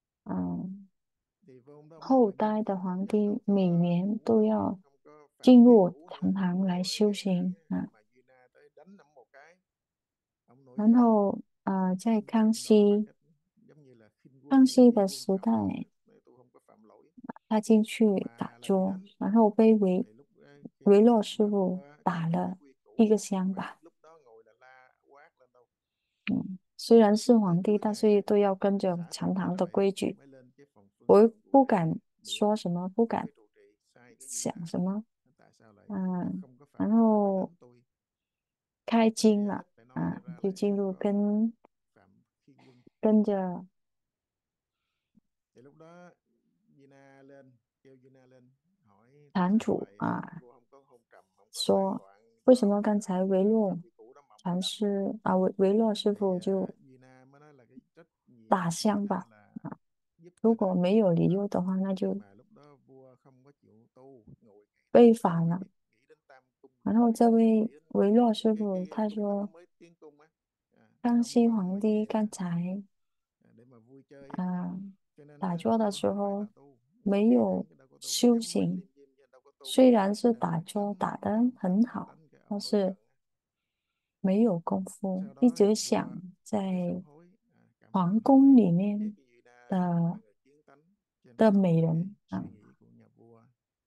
S2: 嗯，
S1: Thì vô hôm đó ông ngồi
S2: 后
S1: nghiêm
S2: 代的
S1: túc,
S2: 皇
S1: chứ
S2: 帝
S1: đâu
S2: 每
S1: có
S2: 年
S1: ngủ
S2: 都
S1: đâu,
S2: 要
S1: không có phạm
S2: 进
S1: vi
S2: 入
S1: ngủ nữa.
S2: 禅堂来
S1: Ngồi
S2: 修
S1: gan
S2: 行
S1: gãy á,
S2: 啊。
S1: mà Gina tới đánh ổng một cái, ông nổi
S2: 然
S1: giận,
S2: 后在
S1: nghiêm
S2: 康
S1: túc đòi bằng
S2: 熙
S1: cách giống như là khinh
S2: 康
S1: quân vậy đó,
S2: 熙
S1: ý
S2: 的
S1: quân
S2: 时
S1: phạm
S2: 代，
S1: thượng, nói tôi không có phạm lỗi
S2: 他进去打
S1: mà là bị
S2: 坐，
S1: đánh.
S2: 然后被
S1: Thì lúc khi
S2: 维洛师
S1: mà
S2: 傅
S1: vua
S2: 打
S1: giữ
S2: 了
S1: cái quy
S2: 一
S1: củ
S2: 个
S1: không
S2: 香
S1: phải
S2: 吧。
S1: lúc đó ngồi là la quát lên đâu,
S2: 虽然是
S1: tới
S2: 皇帝，
S1: cuối
S2: 但
S1: ngày
S2: 是
S1: á,
S2: 都要跟着
S1: xả
S2: 禅
S1: thân ra
S2: 堂
S1: là
S2: 的
S1: vậy đó,
S2: 规矩。
S1: mới lên cái phòng phương
S2: 我
S1: thượng
S2: 不
S1: cụ để
S2: 敢
S1: miễn
S2: 说什么，不
S1: có
S2: 敢
S1: cái trụ trì sai cái gì
S2: 想什么，
S1: tại sao lại
S2: 嗯，
S1: không có
S2: 然
S1: phạm lỗi mà
S2: 后
S1: đánh tôi,
S2: 开
S1: phải
S2: 经
S1: giải
S2: 了
S1: thích, phải nói
S2: 啊，
S1: ra
S2: 就
S1: là
S2: 进
S1: không
S2: 入
S1: có
S2: 跟
S1: phạm khiên quân.
S2: 跟着
S1: Thì lúc đó Gina lên, kêu Gina lên hỏi tại
S2: 坛
S1: sao
S2: 主
S1: lại
S2: 啊
S1: vua không có hôn trầm, không có tán
S2: 说，
S1: loạn
S2: 为什
S1: cho
S2: 么刚才维
S1: phạm
S2: 洛
S1: vi cũ đó mà ông lại
S2: 禅
S1: đánh.
S2: 师啊维洛师
S1: Thì
S2: 傅就
S1: Gina mới nói là cái trách nhiệm
S2: 打
S1: của bản
S2: 香
S1: thân
S2: 吧。
S1: là
S2: 啊，
S1: giúp
S2: 如
S1: cho
S2: 果
S1: đại
S2: 没
S1: chúng
S2: 有
S1: tu
S2: 理
S1: tập.
S2: 由的话，那
S1: Nhưng
S2: 就
S1: mà lúc đó vua không có chịu tu, ngồi ngày
S2: 被
S1: nào cũng
S2: 罚
S1: nghĩ
S2: 了。
S1: nghĩ đến tam cung
S2: 然
S1: điện
S2: 后这
S1: tịch,
S2: 位
S1: nghĩ đến
S2: 维洛
S1: những
S2: 师傅
S1: cái
S2: 他
S1: cung đó nó
S2: 说，
S1: mới tiến cung á,
S2: 康
S1: xong
S2: 熙
S1: mới
S2: 皇
S1: mới
S2: 帝
S1: về
S2: 刚才
S1: để mà vui chơi á.
S2: 啊
S1: Cho nên nó
S2: 打
S1: mới
S2: 坐的
S1: tu,
S2: 时
S1: không phải
S2: 候
S1: là tu,
S2: 没
S1: ngồi ngay
S2: 有
S1: ngắn chứ đâu có tu,
S2: 修
S1: nhắm mắt
S2: 行，
S1: liêm diêm chứ đâu có tu
S2: 虽然是
S1: à,
S2: 打
S1: quyết
S2: 坐打
S1: tâm
S2: 得很好，
S1: đánh cái
S2: 但
S1: ông đối
S2: 是
S1: cận á.
S2: 没有功夫，
S1: Sau
S2: 一
S1: đó
S2: 直
S1: thì vua
S2: 想在
S1: bị sám hối, cảm thấy
S2: 皇
S1: như
S2: 宫
S1: vậy
S2: 里
S1: biết
S2: 面
S1: cái Yuda
S2: 的
S1: là người chiến tánh cho nên
S2: 的
S1: phá
S2: 美
S1: hủy
S2: 人
S1: cái
S2: 啊，
S1: suy nghĩ của nhà vua.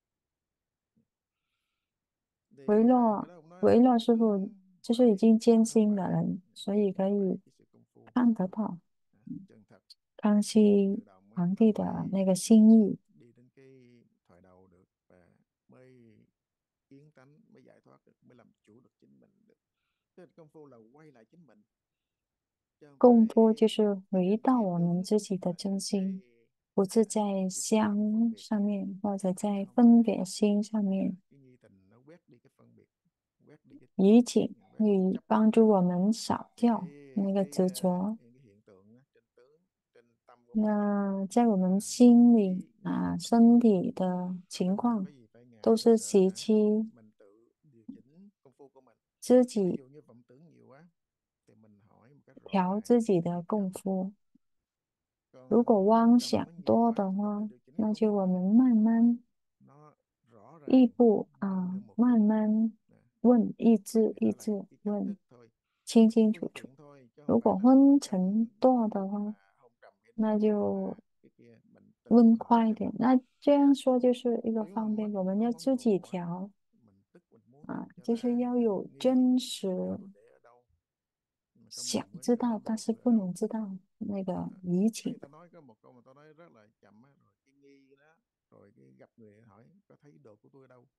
S2: 维
S1: Thì cái
S2: 洛
S1: đó ông nói
S2: 维洛
S1: ông
S2: 师傅
S1: cứ
S2: 就是已
S1: phải
S2: 经坚
S1: khấn
S2: 心的
S1: vái
S2: 人，所
S1: biết
S2: 以可
S1: về
S2: 以
S1: cái sự công phu
S2: 看得到
S1: chân thật
S2: 康熙
S1: tự động á,
S2: 皇
S1: nó
S2: 帝的
S1: mới
S2: 那个心意。
S1: đi đến cái thoại đầu được và mới kiến tánh, mới giải thoát được, mới làm chủ được chính mình được. Thế công phu là quay lại chính mình chứ không
S2: 功夫
S1: phải
S2: 就是回
S1: trên
S2: 到
S1: cái
S2: 我们
S1: tướng
S2: 自己的
S1: và
S2: 真
S1: trên cái
S2: 心，不是在
S1: cái sự tâm phân
S2: 相
S1: biệt,
S2: 上面，或者在
S1: không
S2: 分
S1: phải
S2: 别心上面。
S1: cái nhi tình nó quét đi cái phân biệt, quét đi cái
S2: 怡景
S1: quét đi cái
S2: 以
S1: chấp,
S2: 帮助我们扫
S1: thì
S2: 掉那个执着。
S1: cái hiện tượng á, trên tướng trên tâm của mình
S2: 那在我们
S1: là
S2: 心里
S1: nghi
S2: 啊，
S1: thức
S2: 身体的
S1: cho
S2: 情
S1: nên không
S2: 况
S1: có gì phải
S2: 都
S1: ngại phải
S2: 是
S1: sợ
S2: 习
S1: cả,
S2: 气
S1: mình tự điều chỉnh công phu của mình.
S2: 自
S1: Ví
S2: 己
S1: dụ như vọng tưởng nhiều quá thì mình hỏi một cách rõ
S2: 调
S1: ràng
S2: 自己的
S1: biết
S2: 功
S1: chậm,
S2: 夫。如果
S1: còn
S2: 妄
S1: tâm
S2: 想
S1: nó nhiều
S2: 多
S1: quá
S2: 的
S1: thì mình
S2: 话，
S1: phải điều chỉnh cái
S2: 那
S1: công
S2: 就
S1: phu
S2: 我
S1: mình
S2: 们慢慢
S1: nó rõ
S2: 一
S1: ràng
S2: 步
S1: từng
S2: 啊，
S1: điều một.
S2: 慢慢
S1: Nè,
S2: 问，一字
S1: thì
S2: 一
S1: đó là
S2: 字
S1: cái cách
S2: 问，
S1: thức thôi,
S2: 清清楚
S1: phương
S2: 楚。
S1: tiện thôi chứ không
S2: 如
S1: phải
S2: 果
S1: là mình phải
S2: 昏沉
S1: tranh
S2: 多的
S1: luận
S2: 话，
S1: mà không trầm cái
S2: 那
S1: này hoặc
S2: 就
S1: là cái kia, mình tự
S2: 温
S1: mình muốn
S2: 快一
S1: thì
S2: 点。
S1: mình
S2: 那这样说就是一个
S1: nếu mà
S2: 方便，
S1: mất
S2: 我们
S1: có
S2: 要
S1: món
S2: 自己
S1: đồ á,
S2: 调
S1: mình tức mình muốn
S2: 啊，
S1: tìm cho
S2: 就是
S1: ra
S2: 要有
S1: nghi
S2: 真实
S1: tôi để ở đâu, mà trong
S2: 想
S1: bụng với
S2: 知
S1: cái
S2: 道，
S1: món
S2: 但
S1: đồ
S2: 是
S1: tôi ở
S2: 不
S1: đâu.
S2: 能知道那个
S1: Đó.
S2: 移
S1: Thế
S2: 情
S1: người ta nói có một câu mà tôi nói rất là chậm á, rồi cái nghi đó, rồi cái gặp người hỏi có thấy đồ của tôi ở đâu.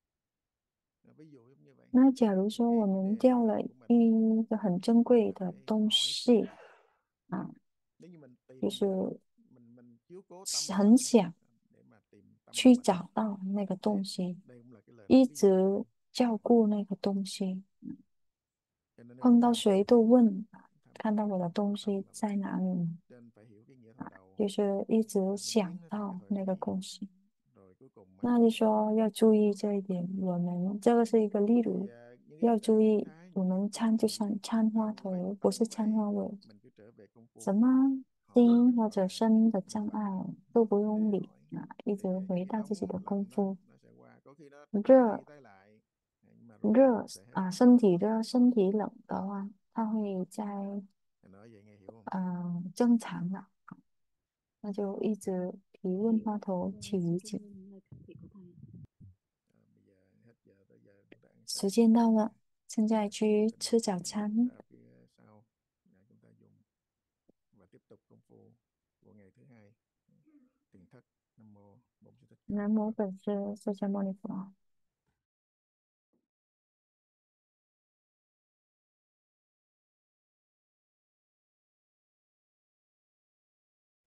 S1: Ví dụ giống như vậy.
S2: 那假如说我
S1: Cái
S2: 们
S1: đề
S2: 掉
S1: tự
S2: 了
S1: động của mình
S2: 一个很珍贵
S1: là
S2: 的
S1: phải
S2: 东
S1: hỏi chính
S2: 西
S1: mình.
S2: 啊，
S1: Nếu như mình
S2: 就
S1: tìm
S2: 是
S1: mình chiếu cố tâm của
S2: 很
S1: mình á,
S2: 想
S1: để mà tìm tâm của
S2: 去
S1: mình,
S2: 找到那个
S1: thì
S2: 东西，
S1: đây cũng là cái lời nói
S2: 一
S1: ví dụ
S2: 直
S1: thôi.
S2: 照顾那个东西，
S1: Cho nên nếu mà
S2: 碰到
S1: tham
S2: 谁
S1: thiền
S2: 都
S1: tâm,
S2: 问，
S1: tham
S2: 看到我的东
S1: tâm
S2: 西
S1: là
S2: 在
S1: vậy.
S2: 哪里，
S1: Cho nên phải hiểu cái nghĩa thoại đầu
S2: 就是一直
S1: là vĩnh
S2: 想
S1: viễn nó theo cái
S2: 到
S1: thoại
S2: 那个
S1: thủy,
S2: 东西。
S1: rồi cuối cùng á,
S2: 那就说要注意这一点，我们这个是一个例
S1: thì
S2: 如，
S1: những cái
S2: 要
S1: cách
S2: 注
S1: biến
S2: 意，
S1: thái
S2: 我
S1: những cái
S2: 们
S1: cái
S2: 参就
S1: gì
S2: 参参花
S1: không phải
S2: 头，不
S1: tận
S2: 是参
S1: bày,
S2: 花尾，
S1: mình cứ trở về công
S2: 什
S1: phu,
S2: 么
S1: hỏi một
S2: 心
S1: cách
S2: 或
S1: rõ
S2: 者
S1: ràng,
S2: 身的
S1: minh
S2: 障
S1: bạch
S2: 碍都不
S1: để
S2: 用理
S1: hỏi,
S2: 啊，一
S1: thì
S2: 直
S1: những
S2: 回
S1: cái
S2: 到自己的
S1: nóng
S2: 功
S1: lạnh đó
S2: 夫。
S1: nó sẽ qua, có khi nó tái
S2: 热
S1: đi tái lại, nhưng mà rồi nó
S2: 热
S1: cũng sẽ hết.
S2: 啊，身体热、身体冷的话，它会在
S1: Thầy nói vậy nghe hiểu không?
S2: 正常的，那就一直提问
S3: Hiểu.
S2: 话头起
S3: Xin
S2: 疑
S3: cảm
S2: 景。
S3: ơn lời can thiệp của thầy.
S1: Bây giờ hết giờ tới giờ chúng ta ăn
S2: 时
S1: sáng,
S2: 间到了，现在
S1: à,
S2: 去
S1: cái
S2: 吃
S1: này
S2: 早
S1: để
S2: 餐。
S1: ở phía sau để chúng ta dùng và tiếp tục công phu của ngày thứ hai, thiền thất. Nam mô Bổn Sư Thích Ca
S2: 南
S1: Mâu Ni
S2: 无
S1: Phật.
S2: 本师释迦牟尼佛。